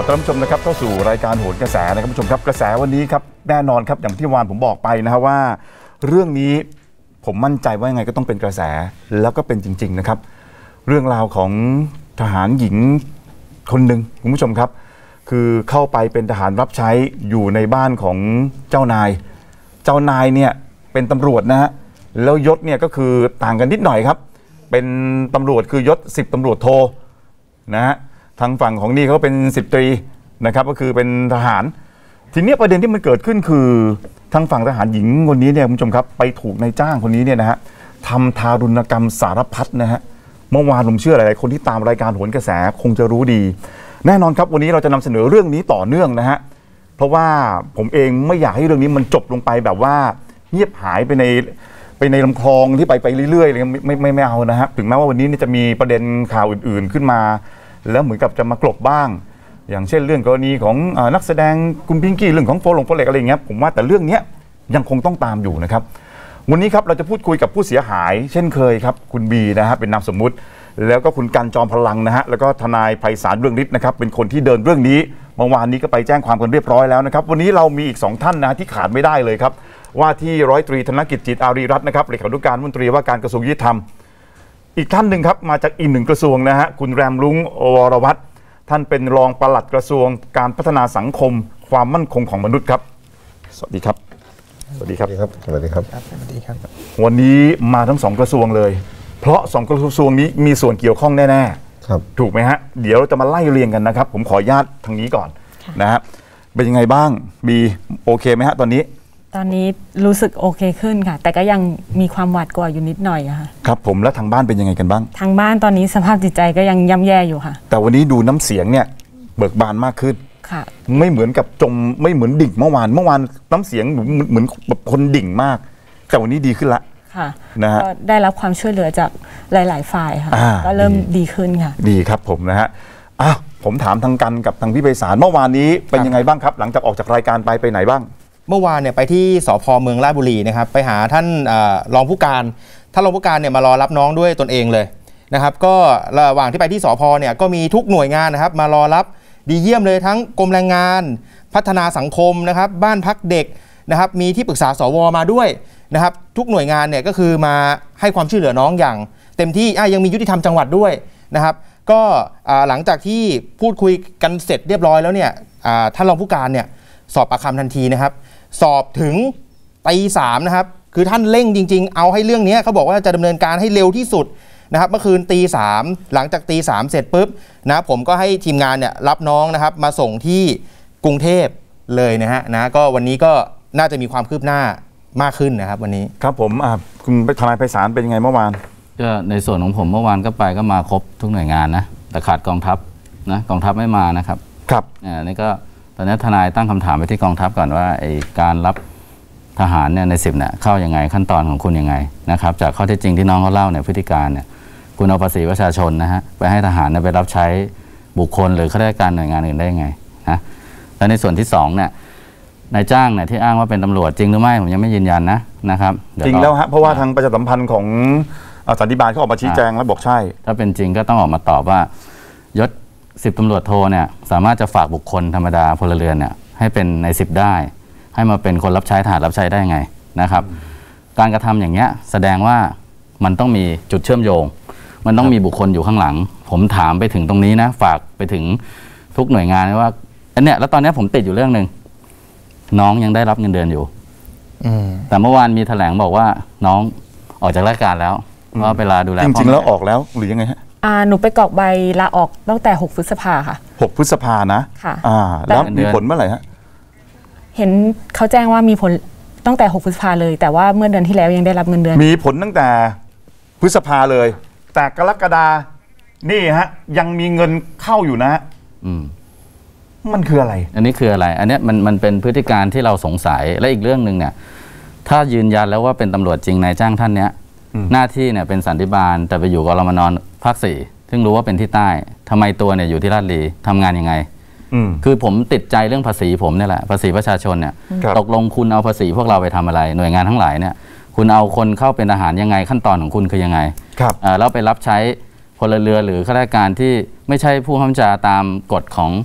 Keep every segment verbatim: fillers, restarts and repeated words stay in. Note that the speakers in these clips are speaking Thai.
ต้อนรับผู้ชมนะครับเข้าสู่รายการโหนกระแสนะครับผู้ชมครับกระแสวันนี้ครับแน่นอนครับอย่างที่วานผมบอกไปนะครับว่าเรื่องนี้ผมมั่นใจว่ายังไงก็ต้องเป็นกระแสแล้วก็เป็นจริงๆนะครับเรื่องราวของทหารหญิงคนหนึ่งคุณผู้ชมครับคือเข้าไปเป็นทหารรับใช้อยู่ในบ้านของเจ้านายเจ้านายเนี่ยเป็นตำรวจนะฮะแล้วยศเนี่ยก็คือต่างกันนิดหน่อยครับเป็นตำรวจคือยศสิบตำรวจโทนะฮะทางฝั่งของนี่เขาเป็นสิบตรีนะครับก็คือเป็นทหารทีนี้ประเด็นที่มันเกิดขึ้นคือทางฝั่งทหารหญิงคนนี้เนี่ยคุณผู้ชมครับไปถูกนายจ้างคนนี้เนี่ยนะฮะทำทารุณกรรมสารพัดนะฮะเมื่อวานผมเชื่อหลายๆคนที่ตามรายการโหนกระแสคงจะรู้ดีแน่นอนครับวันนี้เราจะนำเสนอเรื่องนี้ต่อเนื่องนะฮะเพราะว่าผมเองไม่อยากให้เรื่องนี้มันจบลงไปแบบว่าเงียบหายไปในไปในลำคลองที่ไปไปเรื่อยๆเลยไม่ไม่ไม่เอานะฮะถึงแม้ว่าวันนี้จะมีประเด็นข่าวอื่นๆขึ้นมาแล้วเหมือนกับจะมากลบบ้างอย่างเช่นเรื่องกรณีของนักแสดงคุณพิงกี้เรื่องของโฟลงโฟเล็กอะไรอย่างเงี้ยผมว่าแต่เรื่องนี้ยังคงต้องตามอยู่นะครับวันนี้ครับเราจะพูดคุยกับผู้เสียหายเช่นเคยครับคุณบีนะฮะเป็นนามสมมุติแล้วก็คุณกันจอมพลังนะฮะแล้วก็ทนายไพศาลเรืองฤทธิ์นะครับเป็นคนที่เดินเรื่องนี้เมื่อวานนี้ก็ไปแจ้งความกันเรียบร้อยแล้วนะครับวันนี้เรามีอีกสองท่านนะที่ขาดไม่ได้เลยครับว่าที่ร้อยตรีธนกิจจิตอารีรัตน์นะครับเลขานุการมนตรีว่าการกระทรวงยุติธรรมอีกท่านหนึ่งครับมาจากอีกหนึ่งกระทรวงนะฮะคุณแรมรุ้งวรวัฒน์ท่านเป็นรองปลัดกระทรวงการพัฒนาสังคมความมั่นคงของมนุษย์ครับสวัสดีครับสวัสดีครับสวัสดีครับสวัสดีครับวันนี้มาทั้งสองกระทรวงเลยเพราะสองกระทรวงนี้มีส่วนเกี่ยวข้องแน่ๆครับถูกไหมฮะเดี๋ยวเราจะมาไล่เรียงกันนะครับผมขออนุญาตทางนี้ก่อนนะฮะเป็นยังไงบ้างบีโอเคไหมฮะตอนนี้ตอนนี้รู้สึกโอเคขึ้นค่ะแต่ก็ยังมีความหวาดกลัวอยู่นิดหน่อยค่ะครับผมแล้วทางบ้านเป็นยังไงกันบ้างทางบ้านตอนนี้สภาพจิตใจก็ยังย่ำแย่อยู่ค่ะแต่วันนี้ดูน้ำเสียงเนี่ยเบิกบานมากขึ้นค่ะไม่เหมือนกับจมไม่เหมือนดิ่งเมื่อวานเมื่อวานน้ำเสียงเหมือนเหมือนแบบคนดิ่งมากแต่วันนี้ดีขึ้นละค่ะนะฮะก็ได้รับความช่วยเหลือจากหลายๆฝ่ายค่ะก็เริ่มดีขึ้นค่ะดีครับผมนะฮะอ้าวผมถามทางกันกับทางพี่ไพศาลเมื่อวานนี้เป็นยังไงบ้างครับหลังจากออกจากรายการไปไปไหนบ้างเมื่อวานเนี่ยไปที่สภ.เมืองราชบุรีนะครับไปหาท่านรองผู้การท่านรองผู้การเนี่ยมารอรับน้องด้วยตนเองเลยนะครับก็ระหว่างที่ไปที่สภ.เนี่ยก็มีทุกหน่วยงานนะครับมารอรับดีเยี่ยมเลยทั้งกรมแรงงานพัฒนาสังคมนะครับบ้านพักเด็กนะครับมีที่ปรึกษาสวมาด้วยนะครับทุกหน่วยงานเนี่ยก็คือมาให้ความช่วยเหลือน้องอย่างเต็มที่ยังมียุติธรรมจังหวัดด้วยนะครับก็หลังจากที่พูดคุยกันเสร็จเรียบร้อยแล้วเนี่ยท่านรองผู้การเนี่ยสอบปากคำทันทีนะครับสอบถึงตีสามนะครับคือท่านเร่งจริงๆเอาให้เรื่องนี้เขาบอกว่าจะดำเนินการให้เร็วที่สุดนะครับเมื่อคืนตีสามหลังจากตีสามเสร็จปุ๊บนะผมก็ให้ทีมงานเนี่ยรับน้องนะครับมาส่งที่กรุงเทพเลยนะฮะนะก็วันนี้ก็น่าจะมีความคืบหน้ามากขึ้นนะครับวันนี้ครับผมคุณทนายไพศาลเป็นยังไงเมื่อวานก็ในส่วนของผมเมื่อวานก็ไปก็มาครบทุกหน่วยงานนะแต่ขาดกองทัพนะกองทัพไม่มานะครับครับอ่านี่ก็ตอนนี้ทนายตั้งคำถามไปที่กองทัพก่อนว่าไอ้การรับทหารเนี่ยในสิบเนี่ยเข้ายังไงขั้นตอนของคุณยังไงนะครับจากข้อเท็จจริงที่น้องเขาเล่าเนี่ยพฤติการเนี่ยคุณเอาภาษีประชาชนนะฮะไปให้ทหารเนี่ยไปรับใช้บุคคลหรือข้าราชการหน่วยงานอื่นได้ยังไงนะและในส่วนที่สองเนี่ยนายจ้างเนี่ยที่อ้างว่าเป็นตำรวจจริงหรือไม่ผมยังไม่ยืนยันนะนะครับจริงแล้วฮะเพราะว่าทางประชาสัมพันธ์ของสันติบาลเขาออกมาชี้แจงแล้วบอกใช่ถ้าเป็นจริงก็ต้องออกมาตอบว่ายศสิบตำรวจโทเนี่ยสามารถจะฝากบุคคลธรรมดาพลเรือนเนี่ยให้เป็นในสิบได้ให้มาเป็นคนรับใช้ทหารรับใช้ได้ไงนะครับการกระทำอย่างเงี้ยแสดงว่ามันต้องมีจุดเชื่อมโยงมันต้องมีบุคคลอยู่ข้างหลังผมถามไปถึงตรงนี้นะฝากไปถึงทุกหน่วยงานว่าอันเนี้ยแล้วตอนนี้ผมติดอยู่เรื่องนึงน้องยังได้รับเงินเดือนอยู่แต่เมื่อวานมีแถลงบอกว่าน้องออกจากราชการแล้วเพราะเวลาดูแลจริงๆแล้วออกแล้วหรือยังไงฮะอ่าหนูไปกรอกใบลาออกตั้งแต่หกพฤษภาค่ะหกพฤษภานะค่ะอ่าแล้วมีผลเมื่อไหร่ฮะเห็นเขาแจ้งว่ามีผลตั้งแต่หกพฤษภาเลยแต่ว่าเมื่อเดือนที่แล้วยังได้รับเงินเดือนมีผลตั้งแต่พฤษภาเลยแต่กรกฎานี่ฮะยังมีเงินเข้าอยู่นะอืมมันคืออะไรอันนี้คืออะไรอันนี้มันมันเป็นพฤติการที่เราสงสัยและอีกเรื่องนึงเนี่ยถ้ายืนยันแล้วว่าเป็นตำรวจจริงนายจ้างท่านเนี้ยหน้าที่เนี่ยเป็นสันติบาลแต่ไปอยู่กรมนภาคสี่ซึ่งรู้ว่าเป็นที่ใต้ทำไมตัวเนี่ยอยู่ที่ราชบุรีทำงานยังไงคือผมติดใจเรื่องภาษีผมเนี่ยแหละภาษีประชาชนเนี่ยตกลงคุณเอาภาษีพวกเราไปทำอะไรหน่วยงานทั้งหลายเนี่ยคุณเอาคนเข้าเป็นทหารยังไงขั้นตอนของคุณคือยังไงแล้วไปรับใช้พลเรือนหรือข้าราชการที่ไม่ใช่ผู้บังคับบัญชาตามกฎของ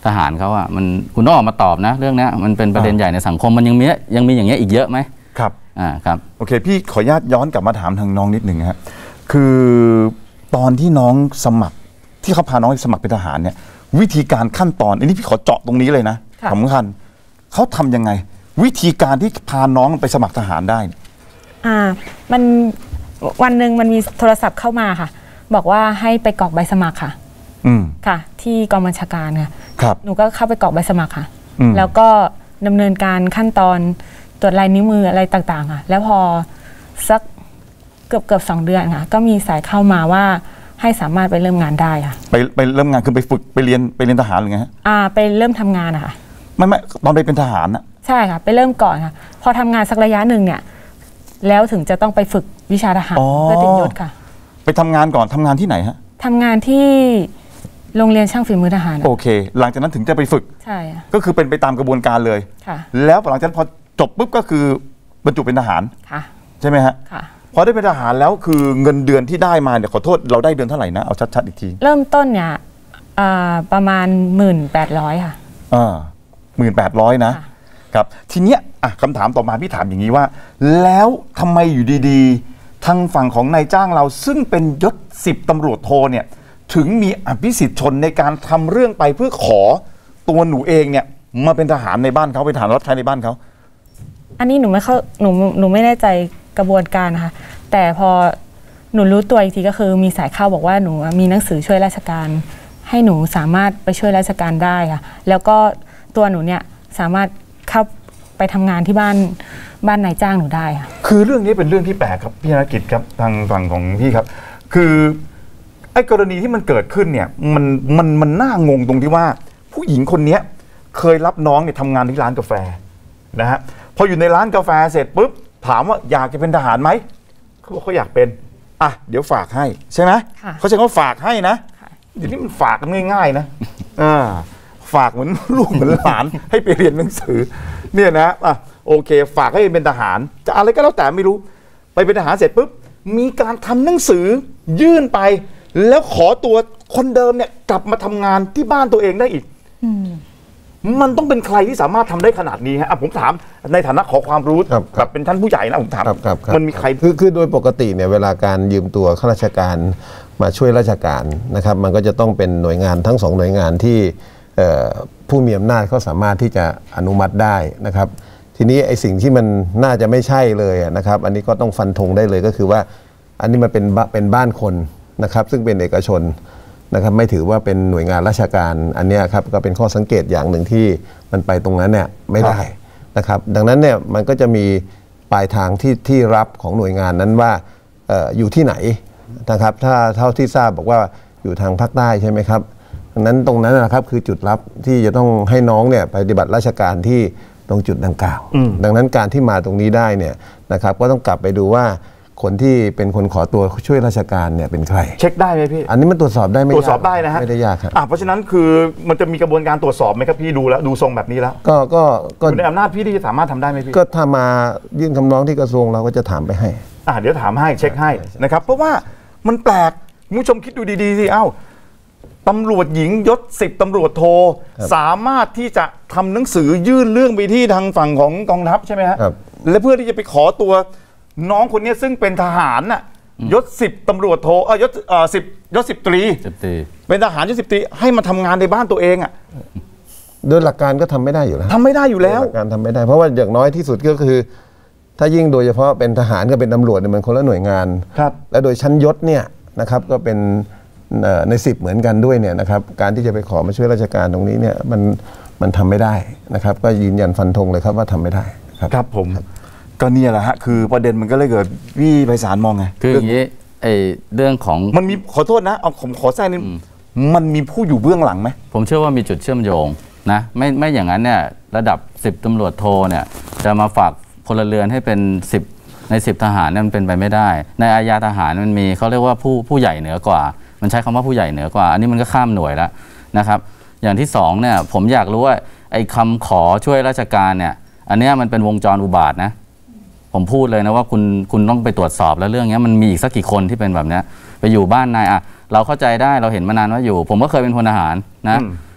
ทหารเขาอ่ะมันคุณต้องออกมาตอบนะเรื่องนี้มันเป็นประเด็นใหญ่ในสังคมมันยังมียังมีอย่างเงี้ยอีกเยอะไหมครับอ่าครับโอเคพี่ขออนุญาตย้อนกลับมาถามทางน้องนิดหนึ่งครับคือตอนที่น้องสมัครที่เขาพาน้องสมัครเป็นทหารเนี่ยวิธีการขั้นตอนอันนี้พี่ขอเจาะตรงนี้เลยนะสำคัญเขาทำยังไงวิธีการที่พาน้องไปสมัครทหารได้อ่ามันวันหนึ่งมันมีโทรศัพท์เข้ามาค่ะบอกว่าให้ไปกรอกใบสมัครค่ะอืมค่ะที่กองบัญชาการค่ะครับหนูก็เข้าไปกรอกใบสมัครค่ะแล้วก็ดำเนินการขั้นตอนตรวจลายนิ้วมืออะไรต่างๆค่ะแล้วพอสักเกือบเกือบสองเดือนค่ะก็มีสายเข้ามาว่าให้สามารถไปเริ่มงานได้ค่ะไปไปเริ่มงานคือไปฝึกไปเรียนไปเรียนทหารหรือไงฮะอ่าไปเริ่มทำงานอะค่ะไม่ไม่ตอนไปเป็นทหารนะใช่ค่ะไปเริ่มก่อนค่ะพอทำงานสักระยะหนึ่งเนี่ยแล้วถึงจะต้องไปฝึกวิชาทหารเพื่อติดยศค่ะไปทำงานก่อนทำงานที่ไหนฮะทำงานที่โรงเรียนช่างฝีมือทหารโอเคหลังจากนั้นถึงจะไปฝึกใช่ก็คือเป็นไปตามกระบวนการเลยค่ะแล้วหลังจากนั้นพอจบปุ๊บก็คือบรรจุเป็นทหารค่ะใช่ไหมฮะค่ะพอได้เป็นทหารแล้วคือเงินเดือนที่ได้มาเนี่ยขอโทษเราได้เดือนเท่าไหร่นะเอาชัดๆอีกทีเริ่มต้นเนี่ยประมาณหมื่นแปดร้อยค่ะอ่าหมื่นแปดร้อยนะครับทีเนี้ยอ่ะคำถามต่อมาพี่ถามอย่างนี้ว่าแล้วทำไมอยู่ดีๆทางฝั่งของนายจ้างเราซึ่งเป็นยศสิบตำรวจโทเนี่ยถึงมีอภิสิทธิชนในการทำเรื่องไปเพื่อขอตัวหนูเองเนี่ยมาเป็นทหารในบ้านเขาเป็นทหารรับใช้ในบ้านเขาอันนี้หนูไม่เข้าหนูหนูไม่แน่ใจกระบวนการนะคะแต่พอหนูรู้ตัวอีกทีก็คือมีสายเข้าบอกว่าหนูมีหนังสือช่วยราชการให้หนูสามารถไปช่วยราชการได้ค่ะแล้วก็ตัวหนูเนี่ยสามารถเข้าไปทำงานที่บ้านบ้านนายจ้างหนูได้ค่ะคือเรื่องนี้เป็นเรื่องที่แปลกครับพี่ธนกิจครับทางฝั่งของพี่ครับคือไอ้กรณีที่มันเกิดขึ้นเนี่ยมันมันมันน่างงตรงที่ว่าผู้หญิงคนนี้เคยรับน้องเนี่ยทำงานที่ร้านกาแฟนะฮะพออยู่ในร้านกาแฟเสร็จปุ๊บถามว่าอยากจะเป็นทหารไหมเขาบอกเขาอยากเป็นอ่ะเดี๋ยวฝากให้ใช่ไหมเขาใช้คำว่าฝากให้นะเดี๋ยวนี้มันฝากกันง่ายๆนะอ่าฝากเหมือนลูกเหมือนหลานให้ไปเรียนหนังสือเนี่ยนะอ่ะโอเคฝากให้เป็นทหารจะอะไรก็แล้วแต่ไม่รู้ไปเป็นทหารเสร็จปุ๊บมีการทำหนังสือยื่นไปแล้วขอตัวคนเดิมเนี่ยกลับมาทำงานที่บ้านตัวเองได้อีกมันต้องเป็นใครที่สามารถทำได้ขนาดนี้ฮะผมถามในฐานะขอความรู้แบบเป็นท่านผู้ใหญ่นะผมถามมันมีใครคือคือโดยปกติเนี่ยเวลาการยืมตัวข้าราชการมาช่วยราชการนะครับมันก็จะต้องเป็นหน่วยงานทั้งสองหน่วยงานที่ผู้มีอำนาจเขาสามารถที่จะอนุมัติได้นะครับทีนี้ไอ้สิ่งที่มันน่าจะไม่ใช่เลยนะครับอันนี้ก็ต้องฟันธงได้เลยก็คือว่าอันนี้มันเป็นเป็นบ้านคนนะครับซึ่งเป็นเอกชนนะครับไม่ถือว่าเป็นหน่วยงานราชการอันนี้ครับก็เป็นข้อสังเกตอย่างหนึ่งที่มันไปตรงนั้นเนี่ยไม่ได้นะครับดังนั้นเนี่ยมันก็จะมีปลายทางที่ที่รับของหน่วยงานนั้นว่า อ, อ, อยู่ที่ไหนนะครับถ้าเท่าที่ทราบบอกว่าอยู่ทางภาคใต้ใช่ไหมครับดังนั้นตรงนั้นนะครับคือจุดรับที่จะต้องให้น้องเนี่ยปฏิบัติราชการที่ตรงจุดดังกล่าวดังนั้นการที่มาตรงนี้ได้เนี่ยนะครับก็ต้องกลับไปดูว่าคนที่เป็นคนขอตัวช่วยราชการเนี่ยเป็นใครเช็คได้ไหมพี่อันนี้มันตรวจสอบได้ไหมตรวจสอบได้นะฮะไม่ได้ยากครับเพราะฉะนั้นคือมันจะมีกระบวนการตรวจสอบไหมครับพี่ดูแล้วดูทรงแบบนี้แล้วก็ก็ก็อยู่ในอำนาจพี่ที่จะสามารถทำได้ไหมพี่ก็ถ้ามายื่นคำร้องที่กระทรวงเราก็จะถามไปให้อ่าเดี๋ยวถามให้เช็คให้นะครับเพราะว่ามันแปลกคุณผู้ชมคิดดูดีๆสิเอ้าตำรวจหญิงยศสิบตำรวจโทสามารถที่จะทำหนังสือยื่นเรื่องไปที่ทางฝั่งของกองทัพใช่ไหมฮะและเพื่อที่จะไปขอตัวน้องคนนี้ซึ่งเป็นทหารน่ะยศสิบตำรวจโทเออยศเอ่อสิบยศสิบตรีเป็นทหารยศสิบตรีให้มาทำงานในบ้านตัวเองอ่ะโดยหลักการก็ทำไม่ได้อยู่แล้วทำไม่ได้อยู่แล้วหลักการทำไม่ได้เพราะว่าอย่างน้อยที่สุดก็คือถ้ายิ่งโดยเฉพาะเป็นทหารกับเป็นตำรวจเนี่ยมันคนละหน่วยงานและโดยชั้นยศเนี่ยนะครับก็เป็นในสิบเหมือนกันด้วยเนี่ยนะครับการที่จะไปขอมาช่วยราชการตรงนี้เนี่ยมันมันทำไม่ได้นะครับก็ยืนยันฟันธงเลยครับว่าทำไม่ได้ครับครับผมก็เนี่ยแหละฮะคือประเด็นมันก็เลยเกิดพี่ไพศาลมองไงคืออย่างนี้ไอ้เรื่องของมันมีขอโทษนะเอาผมขอแทรกนิดมันมีผู้อยู่เบื้องหลังไหมผมเชื่อว่ามีจุดเชื่อมโยงนะไม่ไม่อย่างนั้นเนี่ยระดับสิบตำรวจโทเนี่ยจะมาฝากพลเรือนให้เป็นสิบในสิบทหารเนี่ยมันเป็นไปไม่ได้ในอาญาทหารมันมีเขาเรียกว่าผู้ผู้ใหญ่เหนือกว่ามันใช้คำว่าผู้ใหญ่เหนือกว่าอันนี้มันก็ข้ามหน่วยแล้วนะครับอย่างที่สองเนี่ยผมอยากรู้ว่าไอ้คำขอช่วยราชการเนี่ยอันนี้มันเป็นวงจรอุบาทนะผมพูดเลยนะว่าคุณคุณต้องไปตรวจสอบแล้วเรื่องนี้มันมีอีกสักกี่คนที่เป็นแบบนี้ไปอยู่บ้านนายอ่ะเราเข้าใจได้เราเห็นมานานว่าอยู่ผมก็เคยเป็นพลทหารนะ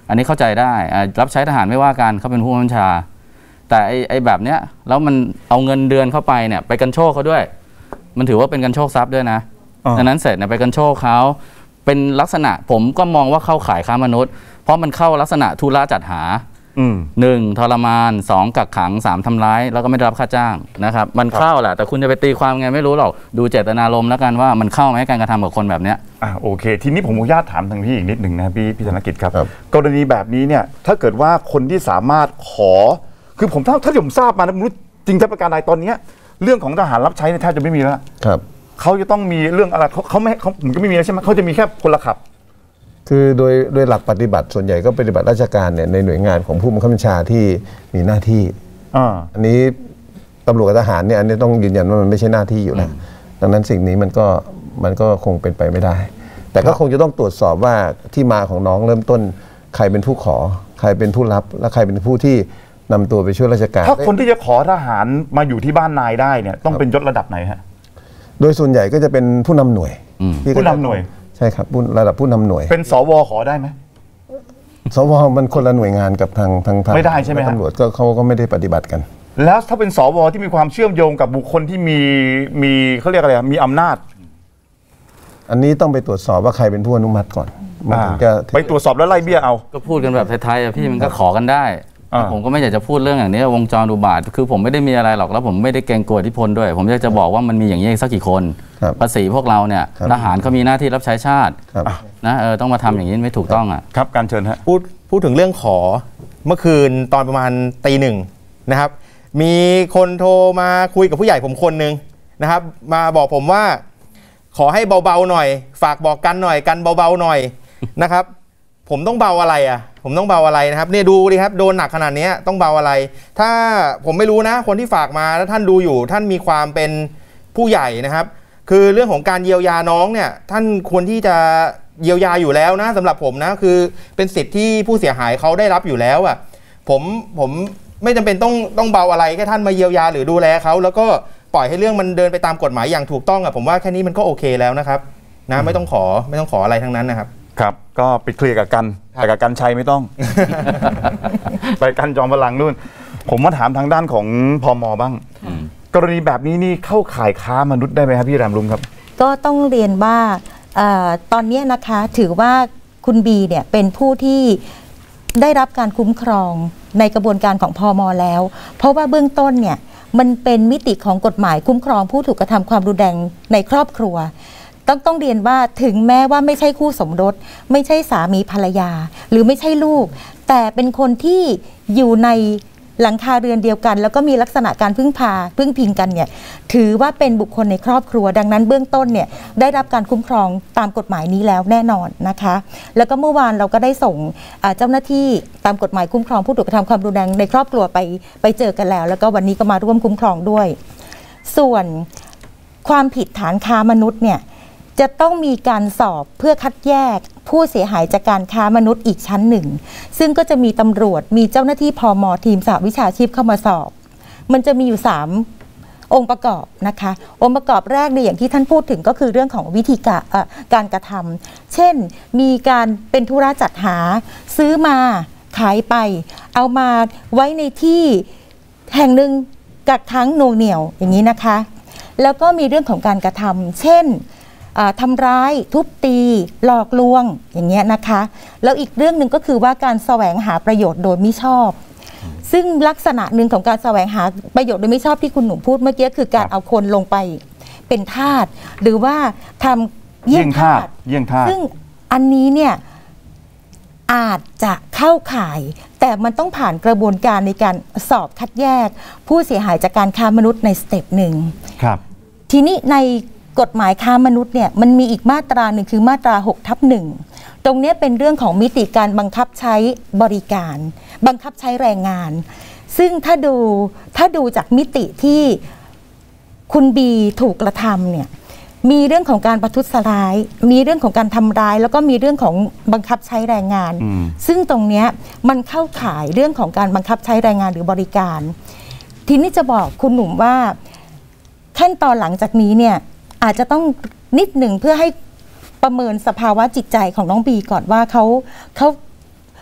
อันนี้เข้าใจได้รับใช้ทหารไม่ว่ากันเขาเป็นผู้บัญชาแต่ไอ้ไอ้แบบเนี้ยแล้วมันเอาเงินเดือนเข้าไปเนี่ยไปกันโชคเขาด้วยมันถือว่าเป็นกันโชคทรัพย์ด้วยนะดังนั้นเสร็จเนี่ยไปกันโชคเขาเป็นลักษณะผมก็มองว่าเข้าขายค้ามนุษย์เพราะมันเข้าลักษณะทุระจัดหาหนึ่งทรมานสองกักขังสามทำร้ายแล้วก็ไม่ได้รับค่าจ้างนะครับมันเข้าแหละแต่คุณจะไปตีความไงไม่รู้หรอกดูเจตนารมณ์แล้วกันว่ามันเข้าไหมการกระทำกับคนแบบเนี้ยอ่าโอเคทีนี้ผมขออนุญาตถามทางพี่อีกนิดหนึ่งนะพี่พี่ธนกิจครับกรณีแบบนี้เนี่ยถ้าเกิดว่าคนที่สามารถขอคือผมถ้าถ้าผมทราบมานะไม่รู้จริงจะประการใดตอนนี้เรื่องของทหารรับใช้เนี่ยแทบจะไม่มีแล้วครับเขาจะต้องมีเรื่องอะไรเขาเขาไม่เขาผมก็ไม่มีแล้วใช่ไหมเขาจะมีแค่พลขับคือโดยโดยหลักปฏิบัติส่วนใหญ่ก็ปฏิบัติราชการเนี่ยในหน่วยงานของผู้บังคับบัญชาที่มีหน้าที่อ่าอันนี้ตำรวจกับทหารเนี่ยอันนี้ต้องยืนยันว่ามันไม่ใช่หน้าที่อยู่แล้วดังนั้นสิ่งนี้มันก็มันก็คงเป็นไปไม่ได้แต่ก็คงจะต้องตรวจสอบว่าที่มาของน้องเริ่มต้นใครเป็นผู้ขอใครเป็นผู้รับและใครเป็นผู้ที่นำตัวไปช่วยราชการถ้าคนที่จะขอทหารมาอยู่ที่บ้านนายได้เนี่ยต้องเป็นยศระดับไหนฮะโดยส่วนใหญ่ก็จะเป็นผู้นำหน่วยผู้นำหน่วยใช่ครับระดับผู้นำหน่วยเป็นสวขอได้ไหมสวมันคนละหน่วยงานกับทางทางไม่ได้ใช่ไหมตำรวจก็เขาก็ไม่ได้ปฏิบัติกันแล้วถ้าเป็นสวที่มีความเชื่อมโยงกับบุคคลที่มีมีเขาเรียกอะไรมีอำนาจอันนี้ต้องไปตรวจสอบว่าใครเป็นผู้อนุมัติก่อนมันถึงจะไปตรวจสอบแล้วไล่เบี้ยเอาก็พูดกันแบบไทยๆพี่มันก็ขอกันได้ผมก็ไม่อยากจะพูดเรื่องอย่างนี้วงจรอุบาทคือผมไม่ได้มีอะไรหรอกแล้วผมไม่ได้เกรงกลัวอิทธิพลด้วยผมอยากจะบอกว่ามันมีอย่างนี้สักกี่คนภาษีพวกเราเนี่ยทหารเขามีหน้าที่รับใช้ชาตินะเออต้องมาทำอย่างนี้ไม่ถูกต้องอ่ะครับการเชิญฮะพูดพูดถึงเรื่องขอเมื่อคืนตอนประมาณตีหนึ่งนะครับมีคนโทรมาคุยกับผู้ใหญ่ผมคนหนึ่งนะครับมาบอกผมว่าขอให้เบาๆหน่อยฝากบอกกันหน่อยกันเบาๆหน่อยนะครับผมต้องเบาอะไรอ่ะผมต้องเบาอะไรนะครับเนี่ยดูดิครับโดนหนักขนาดนี้ต้องเบาอะไรถ้าผมไม่รู้นะคนที่ฝากมาแล้วท่านดูอยู่ท่านมีความเป็นผู้ใหญ่นะครับคือเรื่องของการเยียวยาน้องเนี่ยท่านควรที่จะเยียวยาอยู่แล้วนะสำหรับผมนะคือเป็นสิทธิ์ที่ผู้เสียหายเขาได้รับอยู่แล้วอ่ะผมผมไม่จำเป็นต้องต้องเบาอะไรแค่ท่านมาเยียวยาหรือดูแลเขาแล้วก็ปล่อยให้เรื่องมันเดินไปตามกฎหมายอย่างถูกต้องอ่ะผมว่าแค่นี้มันก็โอเคแล้วนะครับนะไม่ต้องขอไม่ต้องขออะไรทั้งนั้นนะครับครับก็ไปเคลียร์กับกันแต่กับกันชัยไม่ต้อง ไปกันจอมพลังนู่นผมมาถามทางด้านของพม.บ้างกรณีแบบนี้นี่เข้าข่ายค้ามนุษย์ได้ไหมครับพี่แรมรุ้งครับก็ต้องเรียนว่าตอนนี้นะคะถือว่าคุณบีเนี่ยเป็นผู้ที่ได้รับการคุ้มครองในกระบวนการของพม.แล้วเพราะว่าเบื้องต้นเนี่ยมันเป็นมิติของกฎหมายคุ้มครองผู้ถูกกระทำความรุนแรงในครอบครัวต้องต้องเรียนว่าถึงแม้ว่าไม่ใช่คู่สมรสไม่ใช่สามีภรรยาหรือไม่ใช่ลูกแต่เป็นคนที่อยู่ในหลังคาเรือนเดียวกันแล้วก็มีลักษณะการพึ่งพาพึ่งพิงกันเนี่ยถือว่าเป็นบุคคลในครอบครัวดังนั้นเบื้องต้นเนี่ยได้รับการคุ้มครองตามกฎหมายนี้แล้วแน่นอนนะคะแล้วก็เมื่อวานเราก็ได้ส่งเจ้าหน้าที่ตามกฎหมายคุ้มครองผู้ถูกกระทำความรุนแรงในครอบครัวไปไปเจอกันแล้วแล้วก็วันนี้ก็มาร่วมคุ้มครองด้วยส่วนความผิดฐานค้ามนุษย์เนี่ยจะต้องมีการสอบเพื่อคัดแยกผู้เสียหายจากการค้ามนุษย์อีกชั้นหนึ่งซึ่งก็จะมีตำรวจมีเจ้าหน้าที่พม.ทีมสหวิชาชีพเข้ามาสอบมันจะมีอยู่สามองค์ประกอบนะคะองค์ประกอบแรกในอย่างที่ท่านพูดถึงก็คือเรื่องของวิธีการการกระทำเช่นมีการเป็นธุระจัดหาซื้อมาขายไปเอามาไว้ในที่แห่งหนึ่งกักขังหน่วงเหนี่ยวอย่างนี้นะคะแล้วก็มีเรื่องของการกระทำเช่นทำร้ายทุบตีหลอกลวงอย่างเงี้ยนะคะแล้วอีกเรื่องหนึ่งก็คือว่าการแสวงหาประโยชน์โดยมิชอบซึ่งลักษณะหนึ่งของการแสวงหาประโยชน์โดยมิชอบที่คุณหนุ่มพูดเมื่อกี้คือการเอาคนลงไปเป็นทาสหรือว่าทำเยี่ยงทาสเยี่ยงทาสซึ่งอันนี้เนี่ยอาจจะเข้าข่ายแต่มันต้องผ่านกระบวนการในการสอบคัดแยกผู้เสียหายจากการค้ามนุษย์ในสเต็ปหนึ่งครับทีนี้ในกฎหมายค้ามนุษย์เนี่ยมันมีอีกมาตราหนึ่งคือมาตราหกทับหนึ่งตรงนี้เป็นเรื่องของมิติการบังคับใช้บริการบังคับใช้แรงงานซึ่งถ้าดูถ้าดูจากมิติที่คุณบีถูกกระทำเนี่ยมีเรื่องของการประทุษร้ายมีเรื่องของการทำร้ายแล้วก็มีเรื่องของบังคับใช้แรงงานซึ่งตรงนี้มันเข้าข่ายเรื่องของการบังคับใช้แรงงานหรือบริการทีนี้จะบอกคุณหนุ่มว่าขั้นตอนหลังจากนี้เนี่ยอาจจะต้องนิดหนึ่งเพื่อให้ประเมินสภาวะจิตใจของน้องบีก่อนว่าเขาเขา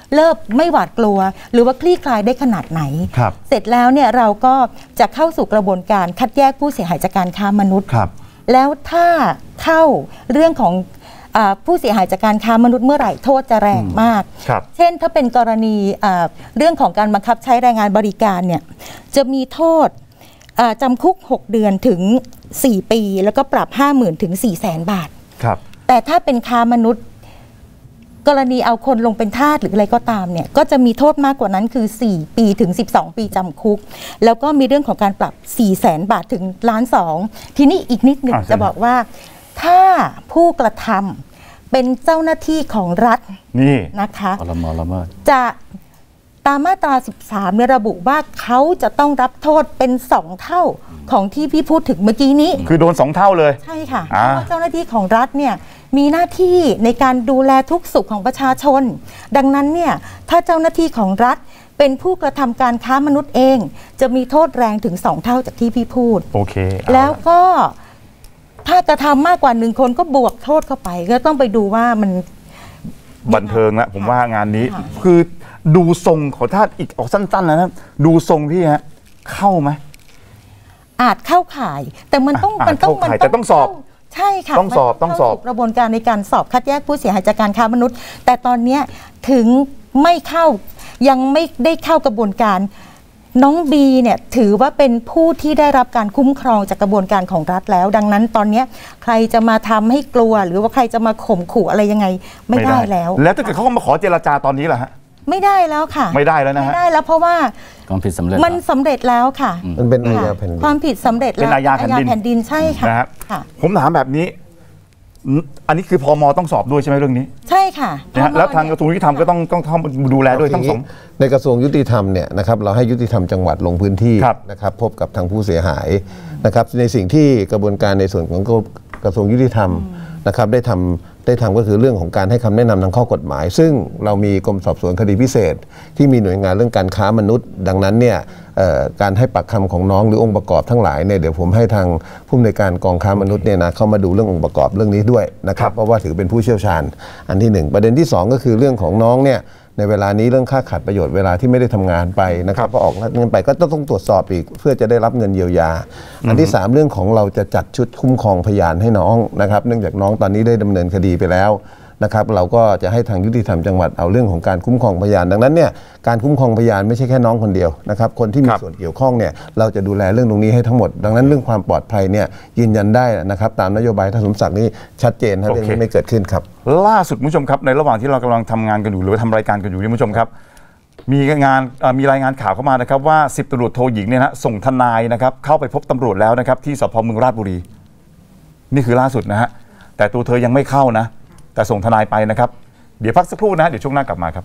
เลิกไม่หวาดกลัว หรือว่าคลี่คลายได้ขนาดไหนครับเสร็จแล้วเนี่ยเราก็จะเข้าสู่กระบวนการคัดแยกผู้เสียหายจากการค้ามนุษย์ครับแล้วถ้าเข้าเรื่องของอาผู้เสียหายจากการค้ามนุษย์เมื่อไหร่โทษจะแรงมากครับเช่นถ้าเป็นกรณีอ่าเรื่องของการบังคับใช้แรงงานบริการเนี่ยจะมีโทษอ่าจำคุกหกเดือนถึงสี่ปีแล้วก็ปรับ ห้าหมื่น ถึง สี่แสน บาทครับแต่ถ้าเป็นค้ามนุษย์ กรณีเอาคนลงเป็นทาสหรืออะไรก็ตามเนี่ยก็จะมีโทษมากกว่านั้นคือสี่ปีถึงสิบสองปีจำคุกแล้วก็มีเรื่องของการปรับ สี่แสน บาทถึงล้านสองทีนี้อีกนิดหนึ่งอ่ะจะบอกว่าถ้าผู้กระทำเป็นเจ้าหน้าที่ของรัฐนี่นะคะอรมละเมิดจะตามมาตราสิบสามเนี่ยระบุว่าเขาจะต้องรับโทษเป็นสองเท่าของที่พี่พูดถึงเมื่อกี้นี้คือโดนสองเท่าเลยใช่ค่ะเพอ่าราะว่าเจ้าหน้าที่ของรัฐเนี่ยมีหน้าที่ในการดูแลทุกสุขของประชาชน ดังนั้นเนี่ยถ้าเจ้าหน้าที่ของรัฐเป็นผู้กระทำการค้ามนุษย์เอง จะมีโทษแรงถึงสองเท่าจากที่พี่พูดโอเคเอาแล้วก็ถ้ากระทำมากกว่าหนึ่งคนก็บวกโทษเข้าไป ก็ต้องไปดูว่ามันบันเทิงละผมว่างานนี้ค่ะคือดูทรงขอท่าอีกออกสั้นๆนะดูทรงพี่ฮะเข้าไหมอาจเข้าข่าย แต่มันต้องอ่ะมันต้องเข้าข่ายมันแต่ต้องสอบใช่ค่ะต้องสอบมันต้องสอบเข้าสู่กระบวนการในการสอบคัดแยกผู้เสียหายจากการค้ามนุษย์ แต่ตอนเนี้ยถึงไม่เข้ายังไม่ได้เข้ากระบวนการน้องบีเนี่ยถือว่าเป็นผู้ที่ได้รับการคุ้มครองจากกระบวนการของรัฐแล้ว ดังนั้นตอนเนี้ยใครจะมาทำให้กลัว หรือว่าใครจะมาข่มขู่อะไรยังไงไม่ได้แล้วแล้วถ้าเกิดเขามาขอเจรจาตอนนี้ล่ะฮะไม่ได้แล้วค่ะไม่ได้แล้วนะฮะไม่ได้แล้วเพราะว่าความผิดสำเร็จมันสำเร็จแล้วค่ะมันเป็นอาค่ะญาแผ่นดินความผิดสำเร็จแล้วเป็นอาญาแผ่นดินแผ่นดินใช่ค่ะนะฮะค่ะผมถามแบบนี้อืมอันนี้คือพมต้องสอบด้วยใช่ไหมเรื่องนี้ใช่ค่ะนะฮะแล้วทางกระทรวงยุติธรรมก็ต้องต้องต้องดูแลด้วยทั้งสองในกระทรวงยุติธรรมเนี่ยนะครับเราให้ยุติธรรมจังหวัดลงพื้นที่ครับนะครับพบกับทางผู้เสียหายนะครับในสิ่งที่กระบวนการในส่วนของกระทรวงยุติธรรมนะครับได้ทำได้ทำก็คือเรื่องของการให้คำแนะนำทางข้อกฎหมาย ซึ่งเรามีกรมสอบสวนคดีพิเศษ ที่มีหน่วยงานเรื่องการค้ามนุษย์ ดังนั้นเนี่ยเอ่อการให้ปากคำของน้องหรือองค์ประกอบทั้งหลายเนี่ยเดี๋ยวผมให้ทางผู้อำนวยการกองค้ามนุษย์เนี่ยนะเข้ามาดูเรื่ององค์ประกอบเรื่องนี้ด้วยนะครับเพราะว่าถือเป็นผู้เชี่ยวชาญอันที่หนึ่งประเด็นที่สองก็คือเรื่องของน้องเนี่ยในเวลานี้เรื่องค่าขาดประโยชน์เวลาที่ไม่ได้ทำงานไปนะครับพอออกเงินไปก็ต้องตรวจสอบอีกเพื่อจะได้รับเงินเยียวยา อันที่สามเรื่องของเราจะจัดชุดคุ้มครองพยานให้น้องนะครับเนื่องจากน้องตอนนี้ได้ดำเนินคดีไปแล้วนะครับเราก็จะให้ทางยุติธรรมจังหวัดเอาเรื่องของการคุ้มครองพยานดังนั้นเนี่ยการคุ้มครองพยานไม่ใช่แค่น้องคนเดียวนะครับคนที่มีครับส่วนเกี่ยวข้องเนี่ยเราจะดูแลเรื่องตรงนี้ให้ทั้งหมด ดังนั้นเรื่องความปลอดภัยเนี่ยยืนยันได้นะครับตามนโยบายท่านสมศักดิ์นี่ชัดเจนนะเรื่องนี้ไม่เกิดขึ้นครับล่าสุดคุณผู้ชมครับในระหว่างที่เรากำลังทำงานกันอยู่หรือว่าทำรายการกันอยู่นี่คุณผู้ชมครับ มีงานเอ่อมีรายงานข่าวเข้ามานะครับว่าสิบตำรวจโทหญิงเนี่ยนะส่งทนายนะครับเข้าไปพบตำรวจแล้วนะครับที่สพเมืองราชบุรี นี่คือล่าสุดนะฮะแต่ตัวเธอยังไม่เข้านะแต่ส่งทนายไปนะครับเดี๋ยวพักสักครู่นะเดี๋ยวช่วงหน้ากลับมาครับ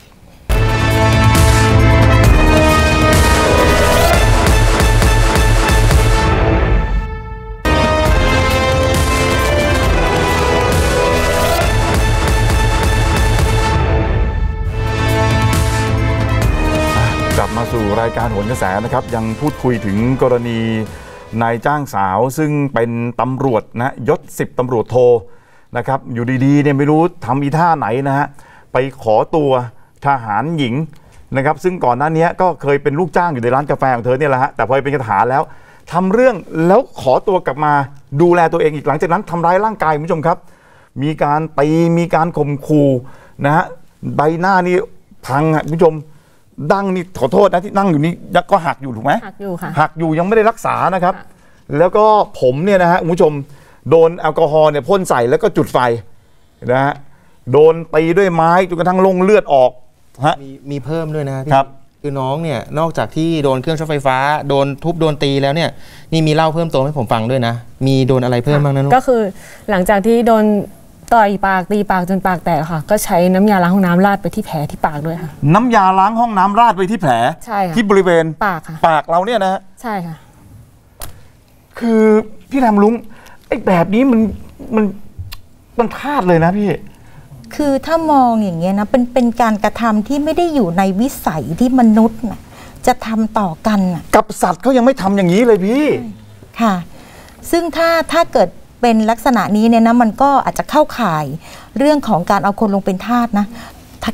กลับมาสู่รายการโหนกระแสนะครับยังพูดคุยถึงกรณีนายจ้างสาวซึ่งเป็นตำรวจนะยศสิบตำรวจโทนะครับอยู่ดีๆเนี่ยไม่รู้ทำอีท่าไหนนะฮะไปขอตัวทหารหญิงนะครับซึ่งก่อนหน้านี้ก็เคยเป็นลูกจ้างอยู่ในร้านกาแฟของเธอเนี่ยแหละฮะแต่พอไปเป็นทหารแล้วทำเรื่องแล้วขอตัวกลับมาดูแลตัวเองอีกหลังจากนั้นทำร้ายร่างกายคุณผู้ชมครับ มีการตีมีการข่มขู่นะฮะใบหน้านี่พังอ่ะคุณผู้ชมดั้งนี่ขอโทษนะที่นั่งอยู่นี่ยังก็หักอยู่ถูกไหมหักอยู่ค่ะหักอยู่ยังไม่ได้รักษานะครับค่ะแล้วก็ผมเนี่ยนะฮะคุณผู้ชมโดนแอลกอฮอล์เนี่ยพ่นใส่แล้วก็จุดไฟนะฮะโดนตีด้วยไม้จนกระทั่งลงเลือดออกฮะมีมีเพิ่มด้วยนะพี่ครับคือน้องเนี่ยนอกจากที่โดนเครื่องช็อตไฟฟ้าโดนทุบโดนตีแล้วเนี่ยนี่มีเล่าเพิ่มเติมให้ผมฟังด้วยนะ มีโดนอะไรเพิ่มบ้างนะนุ๊กก็คือหลังจากที่โดนต่อยปากตีปากจนปากแตกค่ะ ก็ใช้น้ำยาล้างห้องน้ำราดไปที่แผลที่ปากด้วยค่ะน้ำยาล้างห้องน้ำราดไปที่แผลใช่ค่ะที่บริเวณปากค่ะปากเราเนี่ยนะฮะใช่ค่ะคือพี่แรมลุงไอ้แบบนี้มันมันมันพลาดเลยนะพี่คือถ้ามองอย่างเงี้ยนะเป็นเป็นการกระทำที่ไม่ได้อยู่ในวิสัยที่มนุษย์นะจะทำต่อกันน่ะกับสัตว์เขายังไม่ทำอย่างนี้เลยพี่ค่ะ ซึ่งถ้าถ้าเกิดเป็นลักษณะนี้เนี่ยนะมันก็อาจจะเข้าข่ายเรื่องของการเอาคนลงเป็นทาสนะถ้า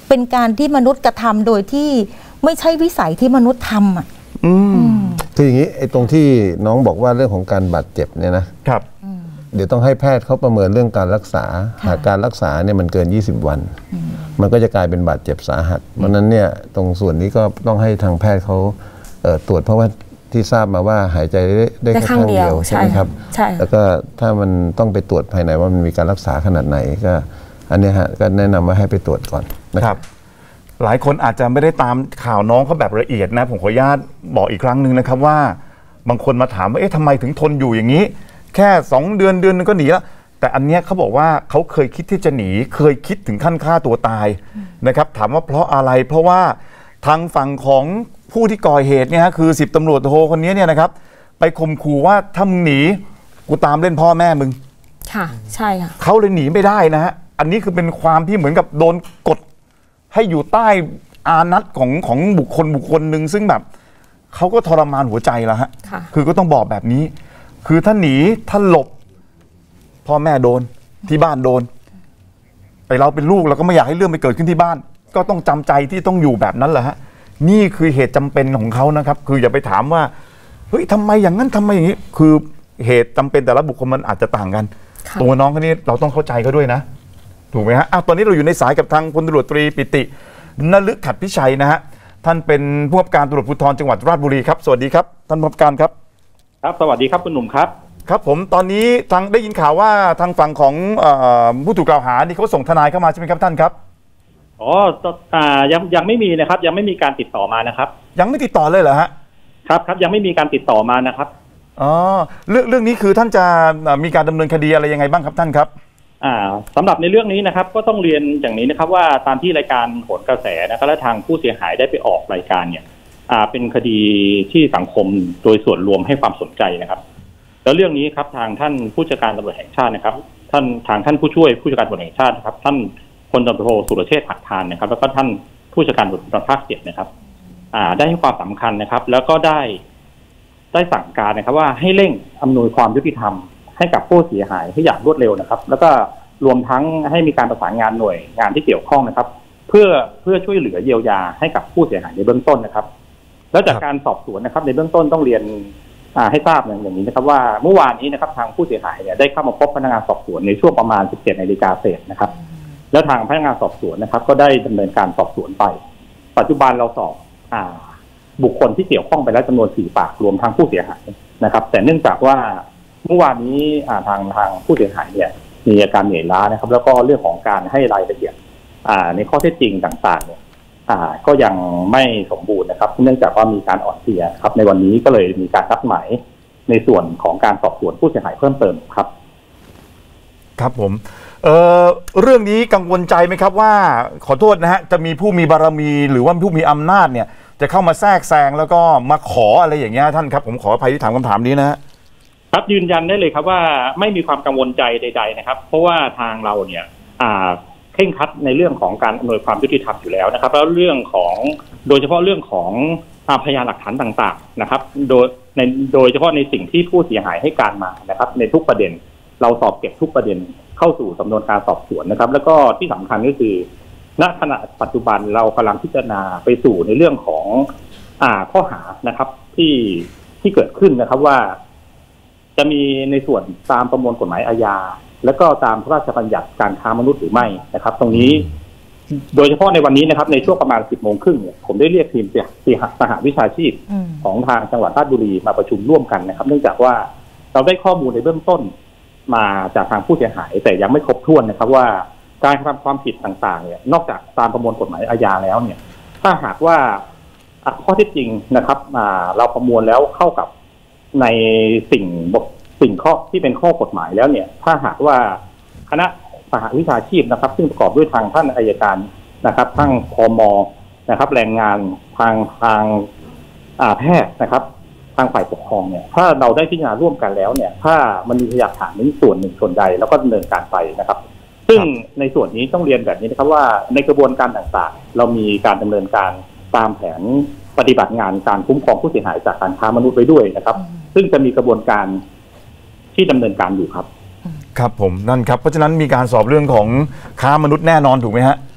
เป็นการที่มนุษย์กระทำโดยที่ไม่ใช่วิสัยที่มนุษย์ทำอ่ะคืออย่างนี้ไอ้ตรงที่น้องบอกว่าเรื่องของการบาดเจ็บเนี่ยนะครับเดี๋ยวต้องให้แพทย์เขาประเมินเรื่องการรักษาหากการรักษาเนี่ยมันเกินยี่สิบวันมันก็จะกลายเป็นบาดเจ็บสาหัสเพราะนั้นเนี่ยตรงส่วนนี้ก็ต้องให้ทางแพทย์เขาเอ่อตรวจเพราะว่าที่ทราบมาว่าหายใจได้ได้แค่ข้างเดียวใช่ไหมครับใช่แล้วก็ถ้ามันต้องไปตรวจภายในว่ามันมีการรักษาขนาดไหนก็อันนี้ฮะก็แนะนำว่าให้ไปตรวจก่อนนะครับหลายคนอาจจะไม่ได้ตามข่าวน้องเขาแบบละเอียดนะผมขออนุญาตบอกอีกครั้งหนึ่งนะครับว่าบางคนมาถามว่าเอ๊ะทำไมถึงทนอยู่อย่างนี้แค่สองเดือนเดือนนึงก็หนีแล้วแต่อันเนี้ยเขาบอกว่าเขาเคยคิดที่จะหนีเคยคิดถึงขั้นฆ่าตัวตายนะครับถามว่าเพราะอะไรเพราะว่าทางฝั่งของผู้ที่ก่อเหตุเนี่ยคือสิบตำรวจโทคนนี้เนี่ยนะครับไปข่มขู่ว่าถ้ามึงหนีกูตามเล่นพ่อแม่มึงค่ะใช่ค่ะเขาเลยหนีไม่ได้นะฮะอันนี้คือเป็นความที่เหมือนกับโดนกดให้อยู่ใต้อานัตของของบุคคลบุคคลหนึ่งซึ่งแบบเขาก็ทรมานหัวใจแล้วฮะคือก็ต้องบอกแบบนี้คือถ้าหนีถ้าหลบพ่อแม่โดนที่บ้านโดนไปเราเป็นลูกเราก็ไม่อยากให้เรื่องไปเกิดขึ้นที่บ้านก็ต้องจำใจที่ต้องอยู่แบบนั้นแหละฮะนี่คือเหตุจำเป็นของเขานะครับคืออย่าไปถามว่าเฮ้ยทำไมอย่างนั้นทำไมอย่างนี้คือเหตุจำเป็นแต่ละบุคคลมันอาจจะต่างกันตัวน้องคนนี้เราต้องเข้าใจเขาด้วยนะถูกไหมฮะอ้าวตอนนี้เราอยู่ในสายกับทางพลตำรวจตรีปิตินฤขัตน์พิชัยนะฮะท่านเป็นผู้บังคับการตำรวจภูธรจังหวัดราชบุรีครับสวัสดีครับท่านผู้บังคับการครับครับสวัสดีครับคุณหนุ่มครับครับผมตอนนี้ทางได้ยินข่าวว่าทางฝั่งของผู้ถูกกล่าวหานี่เขาส่งทนายเข้ามาใช่ไหมครับท่านครับอ๋ออ่ายังยังไม่มีนะครับยังไม่มีการติดต่อมานะครับยังไม่ติดต่อเลยเหรอฮะครับครับยังไม่มีการติดต่อมานะครับอ๋อเรื่องเรื่องนี้คือท่านจะมีการดำเนินคดีอะไรยังไงบ้างครับท่านครับอ่าสำหรับในเรื่องนี้นะครับก็ต้องเรียนอย่างนี้นะครับว่าตามที่รายการโหนกระแสนะครับและทางผู้เสียหายได้ไปออกรายการเนี่ยอ่าเป็นคดีที่สังคมโดยส่วนรวมให้ความสนใจนะครับแล้วเรื่องนี้ครับทางท่านผู้จัดการตำรวจแห่งชาตินะครับท่านทางท่านผู้ช่วยผู้จัดการตำรวจแห่งชาติครับท่านพลตำรวจโทสุรเชษฐ์หักพานนะครับแล้วก็ท่านผู้จัดการตำรวจภูธรภาคเจ็ดนะครับอ่าได้ให้ความสำคัญนะครับแล้วก็ได้ได้สั่งการนะครับว่าให้เร่งอำนวยความยุติธรรมให้กับผู้เสียหายให้อย่างรวดเร็วนะครับแล้วก็รวมทั้งให้มีการประสานงานหน่วยงานที่เกี่ยวข้องนะครับเพื่อเพื่อช่วยเหลือเยียวยาให้กับผู้เสียหายในเบื้องต้นนะครับแล้วจากการสอบสวนนะครับในเบื้องต้นต้องเรียนให้ทราบอย่างนี้นะครับว่าเมื่อวานนี้นะครับทางผู้เสียหายเนี่ยได้เข้ามาพบพนักงานสอบสวนในช่วงประมาณ สิบเจ็ดนาฬิกาเศษนะครับแล้วทางพนักงานสอบสวนนะครับก็ได้ดำเนินการสอบสวนไปปัจจุบันเราสอบอ่าบุคคลที่เกี่ยวข้องไปแล้วจำนวนสี่ปากรวมทั้งผู้เสียหายนะครับแต่เนื่องจากว่าเมื่อวานนี้ทางทางผู้เสียหายเนี่ยมีอาการเหนื่อยล้านะครับแล้วก็เรื่องของการให้รายละเอียดในข้อเท็จจริงต่างๆเนี่ยก็ยังไม่สมบูรณ์นะครับเนื่องจากว่ามีการอ่อนเพลียครับในวันนี้ก็เลยมีการนัดหมายในส่วนของการสอบสวนผู้เสียหายเพิ่มเติมครับครับผมเอ่อเรื่องนี้กังวลใจไหมครับว่าขอโทษนะฮะจะมีผู้มีบารมีหรือว่าผู้มีอำนาจเนี่ยจะเข้ามาแทรกแซงแล้วก็มาขออะไรอย่างเงี้ยท่านครับผมขออภัยที่ถามคำถามนี้นะฮะครับยืนยันได้เลยครับว่าไม่มีความกังวลใจใดๆนะครับเพราะว่าทางเราเนี่ยอ่าเคร่งครัดในเรื่องของการอำนวยความยุติธรรมอยู่แล้วนะครับแล้วเรื่องของโดยเฉพาะเรื่องของพยานหลักฐานต่างๆนะครับโดยในโดยเฉพาะในสิ่งที่ผู้เสียหายให้การมานะครับในทุกประเด็นเราสอบเก็บทุกประเด็นเข้าสู่สำนวนการสอบสวนนะครับแล้วก็ที่สำคัญก็คือณขณะปัจจุบันเรากำลังพิจารณาไปสู่ในเรื่องของอ่าข้อหานะครับที่ที่เกิดขึ้นนะครับว่าจะมีในส่วนตามประมวลกฎหมายอาญาและก็ตามพระราชบัญญัติการค้ามนุษย์หรือไม่นะครับตรงนี้โดยเฉพาะในวันนี้นะครับในช่วงประมาณสิบโมงครึ่งเนี่ยผมได้เรียกทีมสหวิชาชีพของทางจังหวัดราชบุรีมาประชุมร่วมกันนะครับเนื่องจากว่าเราได้ข้อมูลในเบื้องต้นมาจากทางผู้เสียหายแต่ยังไม่ครบถ้วนนะครับว่าการกระทำความผิดต่างๆเนี่ยนอกจากตามประมวลกฎหมายอาญาแล้วเนี่ยถ้าหากว่าข้อเท็จจริงนะครับเราประมวลแล้วเข้ากับในสิ่งสิ่งข้อที่เป็นข้อกฎหมายแล้วเนี่ยถ้าหากว่าคณะสหวิชาชีพนะครับซึ่งประกอบด้วยทางท่านอัยการนะครับทั้งพมนะครับแรงงานทางทางแพทย์นะครับทางฝ่ายปกครองเนี่ยถ้าเราได้พิจารณาร่วมกันแล้วเนี่ยถ้ามันมีพยานหลักฐานนี้ส่วนหนึ่งส่วนใดแล้วก็ดำเนินการไปนะครับซึ่งในส่วนนี้ต้องเรียนแบบนี้นะครับว่าในกระบวนการต่างๆเรามีการดำเนินการตามแผนปฏิบัติงานการคุ้มครองผู้เสียหายจากการค้ามนุษย์ไว้ด้วยนะครับซึ่งจะมีกระบวนการที่ดำเนินการอยู่ครับครับผมนั่นครับเพราะฉะนั้นมีการสอบเรื่องของค้ามนุษย์แน่นอนถูกไหมฮะ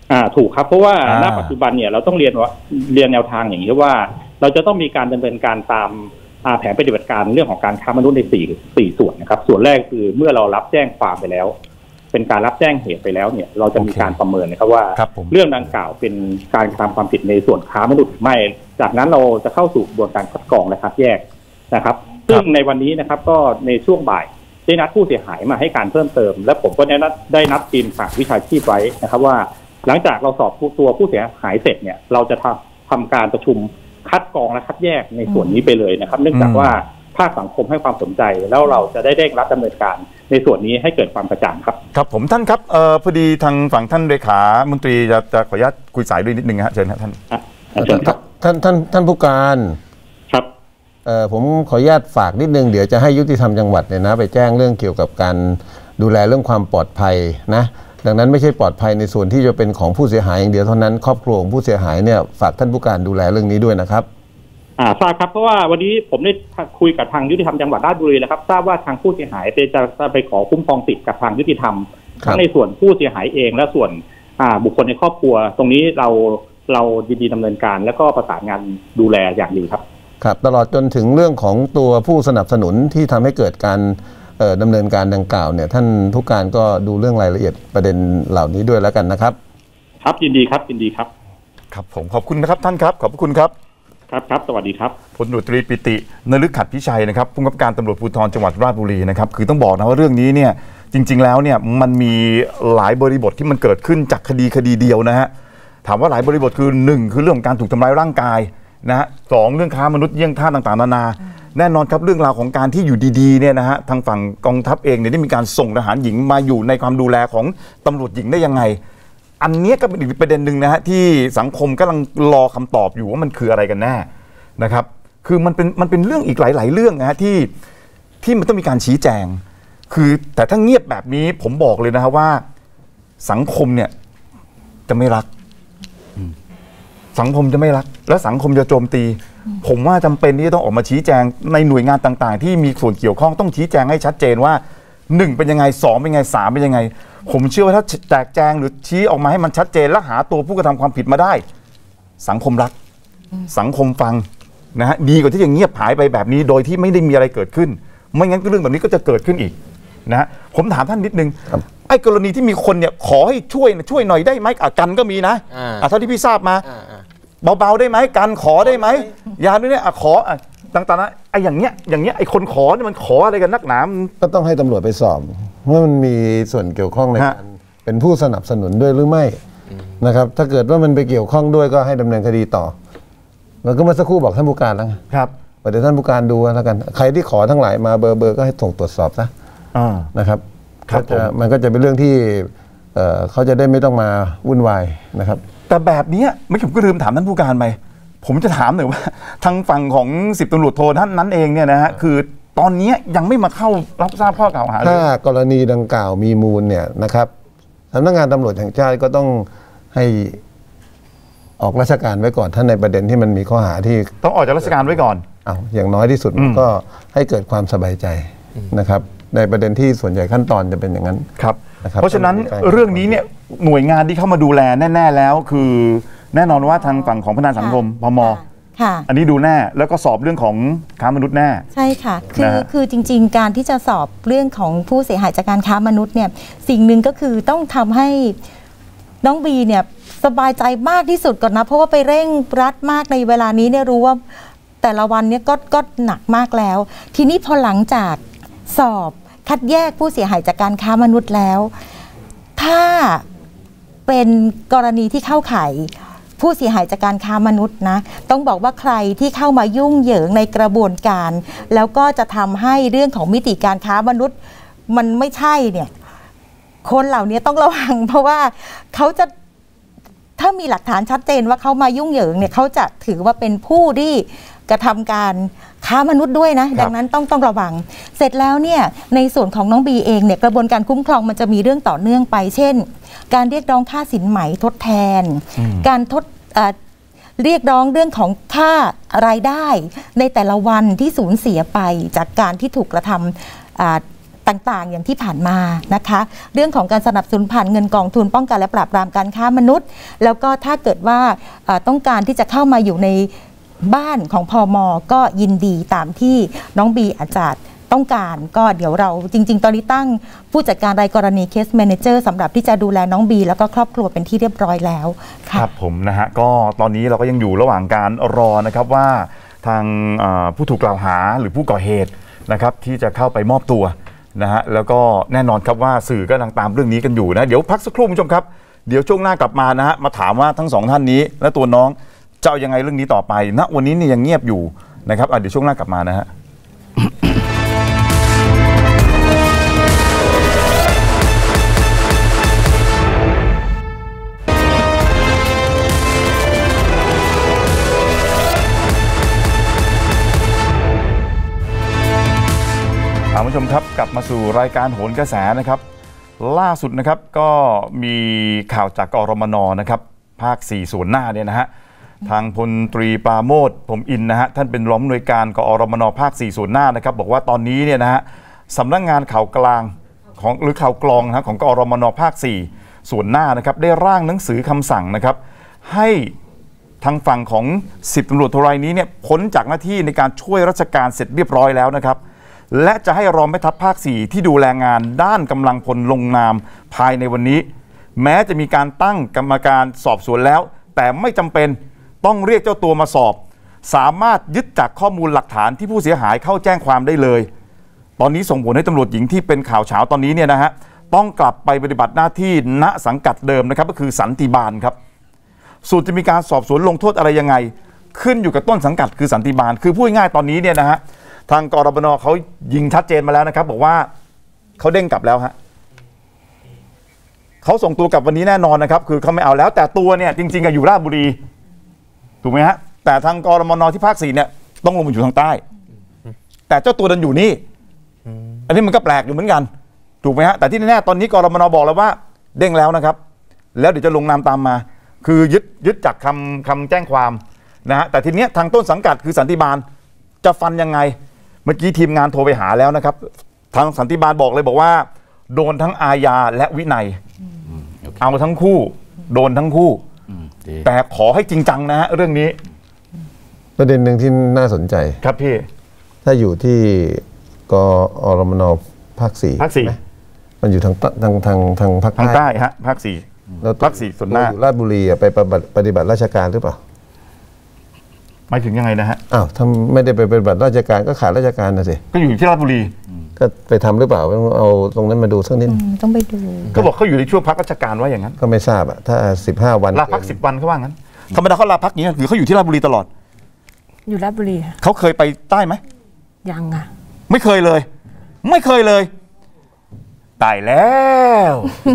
อ่าถูกครับเพราะว่าณปัจจุบันเนี่ยเราต้องเรียนว่าเรียนแนวทางอย่างนี้ว่าเราจะต้องมีการดำเนินการตามแผนปฏิบัติการเรื่องของการค้ามนุษย์ในสี่สี่ส่วนนะครับส่วนแรกคือเมื่อเรารับแจ้งความไปแล้วเป็นการรับแจ้งเหตุไปแล้วเนี่ยเราจะมีการประเมินนะครับว่าเรื่องดังกล่าวเป็นการกระทำความผิดในส่วนค้ามนุษย์หรือไม่จากนั้นเราจะเข้าสู่กระบวนการคัดกรองและคัดแยกนะครับซึ่งในวันนี้นะครับก็ในช่วงบ่ายได้นัดผู้เสียหายมาให้การเพิ่มเติมและผมก็ได้นัดได้นัดทีมฝ่ายวิชาชีพไว้นะครับว่าหลังจากเราสอบตัวผู้เสียหายเสร็จเนี่ยเราจะทำทำการประชุมคัดกรองและคัดแยกในส่วนนี้ไปเลยนะครับเนื่องจากว่าภาคสังคมให้ความสนใจแล้วเราจะได้เร่งรัดดำเนินการในส่วนนี้ให้เกิดความกระจ่างครับครับผมท่านครับเอ่อพอดีทางฝั่งท่านเลขามนตรีจะจะขออนุญาตคุยสายด้วยนิดนึงฮะเชิญครับท่านเชิญครับท่านท่านท่านผู้การครับเอ่อผมขออนุญาตฝากนิดนึงเดี๋ยวจะให้ยุติธรรมจังหวัดเนี่ยนะไปแจ้งเรื่องเกี่ยวกับการดูแลเรื่องความปลอดภัยนะดังนั้นไม่ใช่ปลอดภัยในส่วนที่จะเป็นของผู้เสียหายอย่างเดียวเท่านั้นครอบครัวของผู้เสียหายเนี่ยฝากท่านผู้การดูแลเรื่องนี้ด้วยนะครับอ่าทราบครับเพราะว่าวันนี้ผมได้คุยกับทางยุติธรรมจังหวัดราชบุรีแล้วครับทราบว่าทางผู้เสียหายไปจะไปขอคุ้มครองสิทธิ์กับทางยุติธรรมทั้งในส่วนผู้เสียหายเองและส่วนอ่าบุคคลในครอบครัวตรงนี้เราเรายินดีดำเนินการและก็ประสานงานดูแลอย่างดีครับครับตลอดจนถึงเรื่องของตัวผู้สนับสนุนที่ทำให้เกิดการดำเนินการดังกล่าวเนี่ยท่านผู้การก็ดูเรื่องรายละเอียดประเด็นเหล่านี้ด้วยแล้วกันนะครับครับยินดีครับยินดีครับครับผมขอบคุณนะครับท่านครับขอบคุณครับครับครับสวัสดีครับพลตำรวจตรีปิตินฤขัตน์พิชัยนะครับผู้กำกับการตำรวจภูธรจังหวัดราชบุรีนะครับคือต้องบอกนะว่าเรื่องนี้เนี่ยจริงๆแล้วเนี่ยมันมีหลายบริบทที่มันเกิดขึ้นจากคดีคดีเดียวนะฮะถามว่าหลายบริบทคือหนึ่งคือเรื่องของการถูกทำร้ายร่างกายนะฮะสองเรื่องค้ามนุษย์เยี่ยงท่าต่างๆนานาแน่นอนครับเรื่องราวของการที่อยู่ดีๆเนี่ยนะฮะทางฝั่งกองทัพเองเนี่ยได้มีการส่งทหารหญิงมาอยู่ในความดูแลของตำรวจหญิงได้ยังไงอันนี้ก็เป็นอีกประเด็นหนึ่งนะฮะที่สังคมกำลังรอคำตอบอยู่ว่ามันคืออะไรกันแน่นะครับคือมันเป็นมันเป็นเรื่องอีกหลายๆเรื่องนะฮะที่ที่มันต้องมีการชี้แจงคือแต่ถ้าเงียบแบบนี้ผมบอกเลยนะฮะว่าสังคมเนี่ยจะไม่รักสังคมจะไม่รักและสังคมจะโจมตีผมว่าจำเป็นที่จะต้องออกมาชี้แจงในหน่วยงานต่างๆที่มีส่วนเกี่ยวข้องต้องชี้แจงให้ชัดเจนว่าหนึ่งเป็นยังไงสองเป็นยังไงสามเป็นยังไงผมเชื่อว่าถ้าแจกแจงหรือชี้ออกมาให้มันชัดเจนและหาตัวผู้กระทำความผิดมาได้สังคมรักสังคมฟังนะฮะดีกว่าที่จะเงียบหายไปแบบนี้โดยที่ไม่ได้มีอะไรเกิดขึ้นไม่งั้นเรื่องแบบนี้ก็จะเกิดขึ้นอีกนะฮะผมถามท่านนิดนึงไอ้กรณีที่มีคนเนี่ยขอให้ช่วยช่วยหน่อยได้ไหมกันก็มีนะอ่าเท่าที่พี่ทราบมาเบาๆได้ไหมกันขอได้ไหมยาด้วยเนี่ยขอต่างๆนะไอ้อย่างเงี้ยอย่างเงี้ยไอ้คนขอเนี่ยมันขออะไรกันนักหนาก็ต้องให้ตำรวจไปสอบว่ามันมีส่วนเกี่ยวข้องในการเป็นผู้สนับสนุนด้วยหรือไม่นะครับถ้าเกิดว่ามันไปเกี่ยวข้องด้วยก็ให้ดำเนินคดีต่อแล้วก็เมื่อสักครู่บอกท่านผู้การแล้วครับเดี๋ยวท่านผู้การดูแล้วกันใครที่ขอทั้งหลายมาเบอร์เบอร์ก็ให้ส่งตรวจสอบซะนะครับก็จะมันก็จะเป็นเรื่องที่เขาจะได้ไม่ต้องมาวุ่นวายนะครับแต่แบบนี้ไม่ผมก็ลืมถามท่านผู้การไปผมจะถามหน่อยว่าทางฝั่งของสิบตำรวจโทท่านนั้นเองเนี่ยนะฮะคือตอนนี้ยังไม่มาเข้ารับทราบข้อกล่าวหาเลยถ้ากรณีดังกล่าวมีมูลเนี่ยนะครับสำนักงานตำรวจแห่งชาติก็ต้องให้ออกราชการไว้ก่อนท่านในประเด็นที่มันมีข้อหาที่ต้องออกจากราชการไว้ก่อนอ้าวอย่างน้อยที่สุดก็ให้เกิดความสบายใจนะครับในประเด็นที่ส่วนใหญ่ขั้นตอนจะเป็นอย่างนั้นครับเพราะฉะนั้นเรื่องนี้เนี่ยหน่วยงานที่เข้ามาดูแลแน่ๆแล้วคือแน่นอนว่าทางฝั่งของพัฒนาสังคมพม.อันนี้ดูแน่แล้วก็สอบเรื่องของค้ามนุษย์แน่ใช่ค่ะคือคือจริงๆการที่จะสอบเรื่องของผู้เสียหายจากการค้ามนุษย์เนี่ยสิ่งหนึ่งก็คือต้องทำให้น้องบีเนี่ยสบายใจมากที่สุดก่อนนะเพราะว่าไปเร่งรัดมากในเวลานี้เนี่ยรู้ว่าแต่ละวันเนี่ยก็ก็หนักมากแล้วทีนี้พอหลังจากสอบคัดแยกผู้เสียหายจากการค้ามนุษย์แล้วถ้าเป็นกรณีที่เข้าข่ายผู้เสียหายจากการค้ามนุษย์นะต้องบอกว่าใครที่เข้ามายุ่งเหยิงในกระบวนการแล้วก็จะทำให้เรื่องของมิติการค้ามนุษย์มันไม่ใช่เนี่ยคนเหล่านี้ต้องระวังเพราะว่าเขาจะถ้ามีหลักฐานชัดเจนว่าเขามายุ่งเหยิงเนี่ยเขาจะถือว่าเป็นผู้ที่กระทำการค้ามนุษย์ด้วยนะดังนั้นต้องต้องระวังเสร็จแล้วเนี่ยในส่วนของน้องบีเองเนี่ยกระบวนการคุ้มครองมันจะมีเรื่องต่อเนื่องไปเช่นการเรียกร้องค่าสินไหมทดแทนการทดเรียกร้องเรื่องของค่ารายได้ในแต่ละวันที่สูญเสียไปจากการที่ถูกกระทำต่างๆอย่างที่ผ่านมานะคะเรื่องของการสนับสนุนผ่านเงินกองทุนป้องกันและปราบปรามการค้ามนุษย์แล้วก็ถ้าเกิดว่าต้องการที่จะเข้ามาอยู่ในบ้านของพม.ก็ยินดีตามที่น้องบีอาจารย์ต้องการก็เดี๋ยวเราจริงๆตอนนี้ตั้งผู้จัดการรายกรณีเคสแมเนเจอร์สำหรับที่จะดูแลน้องบีแล้วก็ครอบครัวเป็นที่เรียบร้อยแล้วครับผมนะฮะก็ตอนนี้เราก็ยังอยู่ระหว่างการรอนะครับว่าทางผู้ถูกกล่าวหาหรือผู้ก่อเหตุนะครับที่จะเข้าไปมอบตัวนะฮะแล้วก็แน่นอนครับว่าสื่อก็กำลังตามเรื่องนี้กันอยู่นะเดี๋ยวพักสักครู่คุณผู้ชมครับเดี๋ยวช่วงหน้ากลับมานะฮะมาถามว่าทั้งสองท่านนี้และตัวน้องจะเอายังไงเรื่องนี้ต่อไปณวันนี้เนี่ยยังเงียบอยู่นะครับเดี๋ยวช่วงหน้ากลับมานะฮะคุณผู้ชมครับกลับมาสู่รายการโหนกระแสนะครับล่าสุดนะครับก็มีข่าวจากกรมนนะครับภาคสี่ส่วนหน้าเนี่ยนะฮะทางพลตรีปราโมทย์พรหมอินทร์นะฮะท่านเป็นรองผู้อำนวยการกรมนภาคสี่ส่วนหน้านะครับบอกว่าตอนนี้เนี่ยนะฮะสำนักงานข่าวกลางของหรือข่าวกรองนะของกรมนภาคสี่ส่วนหน้านะครับได้ร่างหนังสือคำสั่งนะครับให้ทางฝั่งของสิบตำรวจโทรายนี้เนี่ยพ้นจากหน้าที่ในการช่วยราชการเสร็จเรียบร้อยแล้วนะครับและจะให้รองแม่ทัพภาคสี่ที่ดูแลงานด้านกำลังพลลงนามภายในวันนี้แม้จะมีการตั้งกรรมการสอบสวนแล้วแต่ไม่จำเป็นต้องเรียกเจ้าตัวมาสอบสามารถยึดจากข้อมูลหลักฐานที่ผู้เสียหายเข้าแจ้งความได้เลยตอนนี้ส่งผลให้ตำรวจหญิงที่เป็นข่าวเช้าตอนนี้เนี่ยนะฮะต้องกลับไปปฏิบัติหน้าที่ณสังกัดเดิมนะครับก็คือสันติบาลครับส่วนจะมีการสอบสวนลงโทษอะไรยังไงขึ้นอยู่กับต้นสังกัดคือสันติบาลคือพูดง่ายตอนนี้เนี่ยนะฮะทางกรมนเขายิงชัดเจนมาแล้วนะครับบอกว่าเขาเด้งกลับแล้วฮะเขาส่งตัวกลับวันนี้แน่นอนนะครับคือเขาไม่เอาแล้วแต่ตัวเนี่ยจริงๆอยู่ราชบุรีถูกไหมฮะแต่ทางกรมนที่ภาคสี่เนี่ยต้องลงมาอยู่ทางใต้แต่เจ้าตัวดันอยู่นี่อันนี้มันก็แปลกอยู่เหมือนกันถูกไหมฮะแต่ที่แน่ๆตอนนี้กรมนบอกแล้วว่าเด้งแล้วนะครับแล้วเดี๋ยวจะลงนามตามมาคือยึดยึดจากคำคำแจ้งความนะฮะแต่ทีเนี้ยทางต้นสังกัดคือสันติบาลจะฟันยังไงเมื่อกี้ทีมงานโทรไปหาแล้วนะครับทางสันติบาลบอกเลยบอกว่าโดนทั้งอาญาและวินัยเอาทั้งคู่โดนทั้งคู่แต่ขอให้จริงจังนะฮะเรื่องนี้ประเด็นหนึ่งที่น่าสนใจครับพี่ถ้าอยู่ที่กอรมนภาคสี่ภาคสี่มันอยู่ทางทางทางทางภาคทางใต้ฮะภาคสี่แล้วภาคสี่ส่วนหน้าอยู่ราชบุรีไปปฏิบัติราชการหรือเปล่าหมายถึงยังไงนะฮะอ้าวทำไม่ได้ไปปฏิบัติราชการก็ขาดราชการนะสิก็อยู่ที่ราชบุรีก็ไปทำหรือเปล่าเอาตรงนั้นมาดูสักนิดต้องไปดูก็บอกเขาอยู่ในช่วงพักราชการว่าอย่างนั้นก็ไม่ทราบอะถ้าสิบห้าวันลาพักสิบวันเขาว่างั้นธรรมดาเขาลาพักอย่างนี้หรือเขาอยู่ที่ราชบุรีตลอดอยู่ราชบุรีเขาเคยไปใต้ไหมยังอ่ะไม่เคยเลยไม่เคยเลยตายแล้ว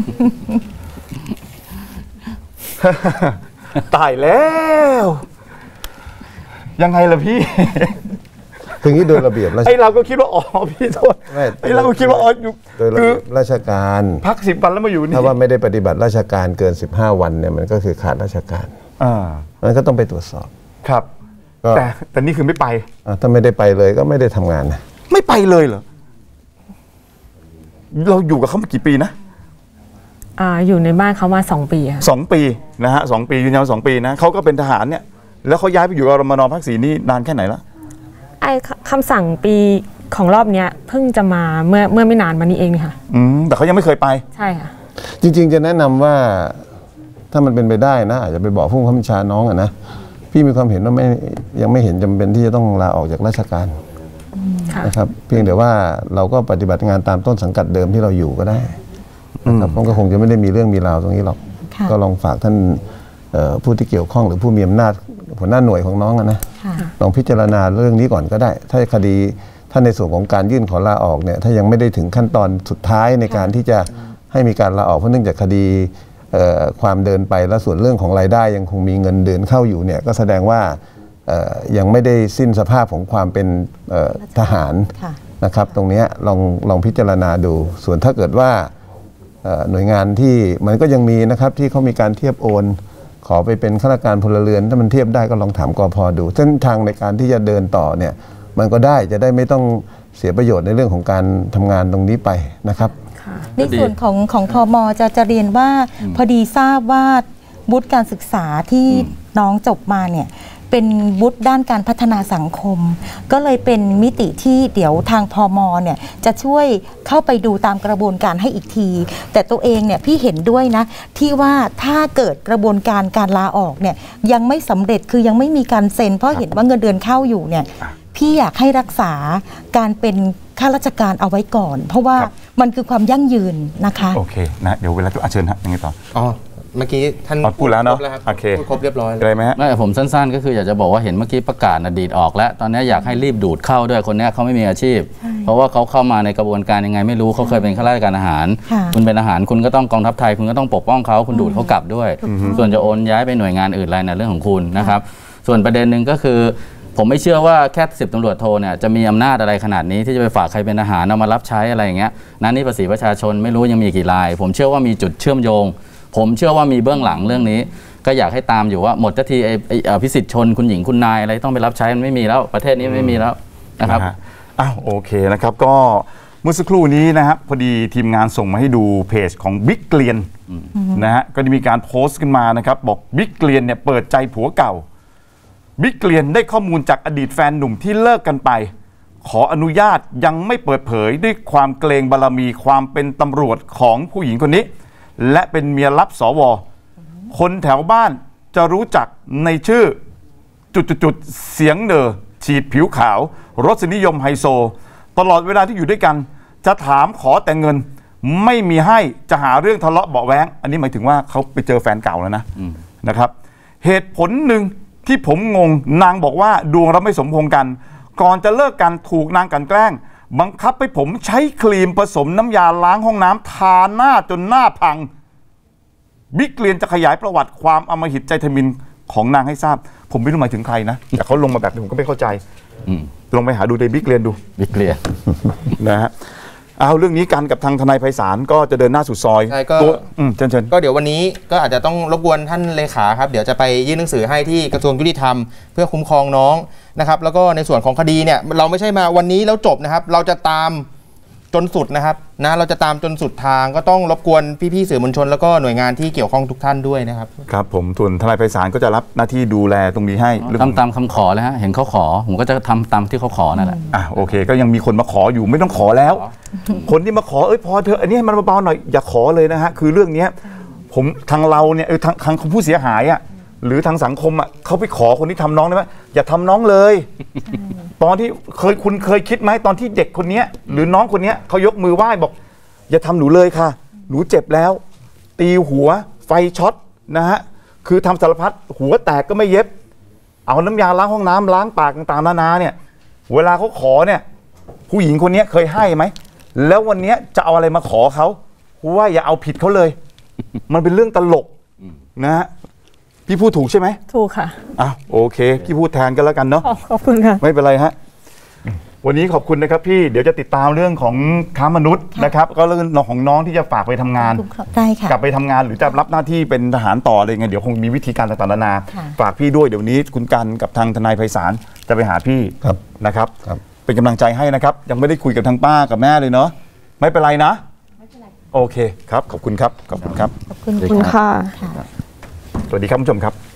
ตายแล้วยังไงล่ะพี่คืองี้โดยระเบียบไอเราก็คิดว่าอ๋อพี่โทษไอเราก็คิดว่าอ๋ออยู่โดยระเบียบราชการพักสิบวันแล้วมาอยู่นี่ถ้าว่าไม่ได้ปฏิบัติราชการเกินสิบห้าวันเนี่ยมันก็คือขาดราชการอ่ามันก็ต้องไปตรวจสอบครับแต่แต่นี่คือไม่ไปถ้าไม่ได้ไปเลยก็ไม่ได้ทำงานนะไม่ไปเลยเหรอเราอยู่กับเขามากี่ปีนะอ่าอยู่ในบ้านเขามาสองปีค่ะสองปีนะฮะสองปียืนยันสองปีนะเขาก็เป็นทหารเนี่ยแล้วเขาย้ายไปอยู่กรมนภาคสี่นี่นานแค่ไหนละไอ้คำสั่งปีของรอบเนี้ยเพิ่งจะมาเมื่อเมื่อไม่นานมานี้เองค่ะอืมแต่เขายังไม่เคยไปใช่ค่ะจริงๆจะแนะนำว่าถ้ามันเป็นไปได้นะอาจจะไปบอกผู้บังคับบัญชาน้องอะนะพี่มีความเห็นว่าไม่ยังไม่เห็นจำเป็นที่จะต้องลาออกจากราชการนะครับเพียงแต่ว่าเราก็ปฏิบัติงานตามต้นสังกัดเดิมที่เราอยู่ก็ได้นะครับมันก็คงจะไม่ได้มีเรื่องมีราวตรงนี้หรอกก็ลองฝากท่านผู้ที่เกี่ยวข้องหรือผู้มีอำนาจหัวหน้าหน่วยของน้องนะลองพิจารณาเรื่องนี้ก่อนก็ได้ถ้าคดีถ้าในส่วนของการยื่นขอลาออกเนี่ยถ้ายังไม่ได้ถึงขั้นตอนสุดท้ายในการที่จะให้มีการลาออกเพราะเนื่องจากคดีความเดินไปแล้วส่วนเรื่องของรายได้ยังคงมีเงินเดือนเข้าอยู่เนี่ยก็แสดงว่ายังไม่ได้สิ้นสภาพของความเป็นทหารนะครับตรงนี้ลองลองพิจารณาดูส่วนถ้าเกิดว่าหน่วยงานที่มันก็ยังมีนะครับที่เขามีการเทียบโอนขอไปเป็นข้าราชการพลเรือนถ้ามันเทียบได้ก็ลองถามกพ.ดูเส้นทางในการที่จะเดินต่อเนี่ยมันก็ได้จะได้ไม่ต้องเสียประโยชน์ในเรื่องของการทำงานตรงนี้ไปนะครับในส่วนของของพมจะจะเรียนว่าพอดีทราบว่าวุฒิการศึกษาที่น้องจบมาเนี่ยเป็นวุฒิด้านการพัฒนาสังคม ก็เลยเป็นมิติที่เดี๋ยวทางพมเนี่ยจะช่วยเข้าไปดูตามกระบวนการให้อีกที แต่ตัวเองเนี่ยพี่เห็นด้วยนะที่ว่าถ้าเกิดกระบวนการการลาออกเนี่ยยังไม่สำเร็จคือยังไม่มีการเซ็นเพราะเห็นว่าเงินเดือนเข้าอยู่เนี่ยพี่อยากให้รักษาการเป็นข้าราชการเอาไว้ก่อน เพราะว่ามันคือความยั่งยืนนะคะโอเคนะเดี๋ยวเวลาตัวอาเชิญฮะยังไงต่ออ๋อเมื่อกี้ท่านพูดแล้วเนาะโอเคพูดครบเรียบร้อยอะไรไหมฮะไม่ผมสั้นๆก็คืออยากจะบอกว่าเห็นเมื่อกี้ประกาศอดีตออกแล้วตอนนี้อยากให้รีบดูดเข้าด้วยคนนี้เขาไม่มีอาชีพเพราะว่าเขาเข้ามาในกระบวนการยังไงไม่รู้เขาเคยเป็นข้าราชการอาหารคุณเป็นอาหารคุณก็ต้องกองทัพไทยคุณก็ต้องปกป้องเขาคุณดูดเขากลับด้วยส่วนจะโอนย้ายไปหน่วยงานอื่นอะไรในเรื่องของคุณนะครับส่วนประเด็นหนึ่งก็คือผมไม่เชื่อว่าแค่สิบตำรวจโทเนี่ยจะมีอำนาจอะไรขนาดนี้ที่จะไปฝากใครเป็นทหารเอามารับใช้อะไรอย่างเงี้ยนั่นนี่ภาษีประชาชนไม่รู้ยังมีกี่รายผมเชื่อว่ามีจุดเชื่อมโยงผมเชื่อว่ามีเบื้องหลังเรื่องนี้ก็อยากให้ตามอยู่ว่าหมดทีไอ้พิสิทธิ์ชนคุณหญิงคุณนายอะไรต้องไปรับใช้มันไม่มีแล้วประเทศนี้ไม่มีแล้วนะครับอ้าวโอเคนะครับก็เมื่อสักครู่นี้นะครับพอดีทีมงานส่งมาให้ดูเพจของบิ๊กเกลียนนะฮะก็ได้มีการโพสต์ขึ้นมานะครับบอกบิ๊กเกลียนเนี่ยเปิดใจผัวเก่าบิ๊กเกลียนได้ข้อมูลจากอดีตแฟนหนุ่มที่เลิกกันไปขออนุญาตยังไม่เปิดเผยด้วยความเกรงบารมีความเป็นตำรวจของผู้หญิงคนนี้และเป็นเมียลับสวคนแถวบ้านจะรู้จักในชื่อจุดๆเสียงเนอฉีดผิวขาวรสนิยมไฮโซตลอดเวลาที่อยู่ด้วยกันจะถามขอแต่เงินไม่มีให้จะหาเรื่องทะเลาะเบาะแว้งอันนี้หมายถึงว่าเขาไปเจอแฟนเก่าแล้วนะนะครับเหตุผลหนึ่งที่ผมงงนางบอกว่าดวงเราไม่สมพงษ์กันก่อนจะเลิกกันถูกนางกลั่นแกล้งบังคับให้ผมใช้ครีมผสมน้ำยาล้างห้องน้ำทาหน้าจนหน้าพังบิ๊กเกลียนจะขยายประวัติความอำมหิตใจทมิฬของนางให้ทราบผมไม่รู้หมายถึงใครนะแต่เขาลงมาแบบนี้ผมก็ไม่เข้าใจลองไปหาดูในบิ๊กเกลียนดูบิ๊กเกลียนนะฮะเอาเรื่องนี้กันกับทางทนายไพศาลก็จะเดินหน้าสู่ซอยใช่ก็เชิญเชิญก็เดี๋ยววันนี้ก็อาจจะต้องรบกวนท่านเลขาครับเดี๋ยวจะไปยื่นหนังสือให้ที่กระทรวงยุติธรรมเพื่อคุ้มครองน้องนะครับแล้วก็ในส่วนของคดีเนี่ยเราไม่ใช่มาวันนี้แล้วจบนะครับเราจะตามจนสุดนะครับนะเราจะตามจนสุดทางก็ต้องรบกวนพี่ๆสื่อมวลชนแล้วก็หน่วยงานที่เกี่ยวข้องทุกท่านด้วยนะครับครับผมส่วนทนายไพศาลก็จะรับหน้าที่ดูแลตรงนี้ให้ทำตามคำขอเลยฮะเห็นเขาขอผมก็จะทำตามที่เขาขอนั่นแหละอ่ะโอเคก็ยังมีคนมาขออยู่ไม่ต้องขอแล้วคนที่มาขอเอ้ยพอเถอะอันนี้มันเบาๆหน่อยอย่าขอเลยนะฮะคือเรื่องนี้ผมทางเราเนี่ยเออทางทางผู้เสียหายอ่ะหรือทางสังคมอ่ะเขาไปขอคนที่ทำน้องได้ไหมอย่าทำน้องเลยตอนที่เคยคุณเคยคิดไหมตอนที่เด็กคนนี้หรือน้องคนนี้เขายกมือไหว้บอกอย่าทำหนูเลยค่ะหนูเจ็บแล้วตีหัวไฟช็อตนะฮะคือทำสารพัดหัวแตกก็ไม่เย็บเอาน้ำยาล้างห้องน้ำล้างปากต่างๆนานาเนี่ยเวลาเขาขอเนี่ยผู้หญิงคนนี้เคยให้ไหมแล้ววันนี้จะเอาอะไรมาขอเขาว่าอย่าเอาผิดเขาเลยมันเป็นเรื่องตลกนะฮะพี่พูดถูกใช่ไหมถูกค่ะอ้าวโอเคพี่พูดแทนกันแล้วกันเนาะขอบคุณค่ะไม่เป็นไรฮะวันนี้ขอบคุณนะครับพี่เดี๋ยวจะติดตามเรื่องของค้ามนุษย์นะครับก็เรื่องของน้องที่จะฝากไปทำงานได้ค่ะกลับไปทำงานหรือจะรับหน้าที่เป็นทหารต่ออะไรเงี้ยเดี๋ยวคงมีวิธีการต่างๆนานาฝากพี่ด้วยเดี๋ยวนี้คุณกันกับทางทนายไพศาลจะไปหาพี่นะครับเป็นกำลังใจให้นะครับยังไม่ได้คุยกับทางป้ากับแม่เลยเนาะไม่เป็นไรนะไม่เป็นไรโอเคครับขอบคุณครับขอบคุณครับขอบคุณค่ะสวัสดีครับผู้ชมครับ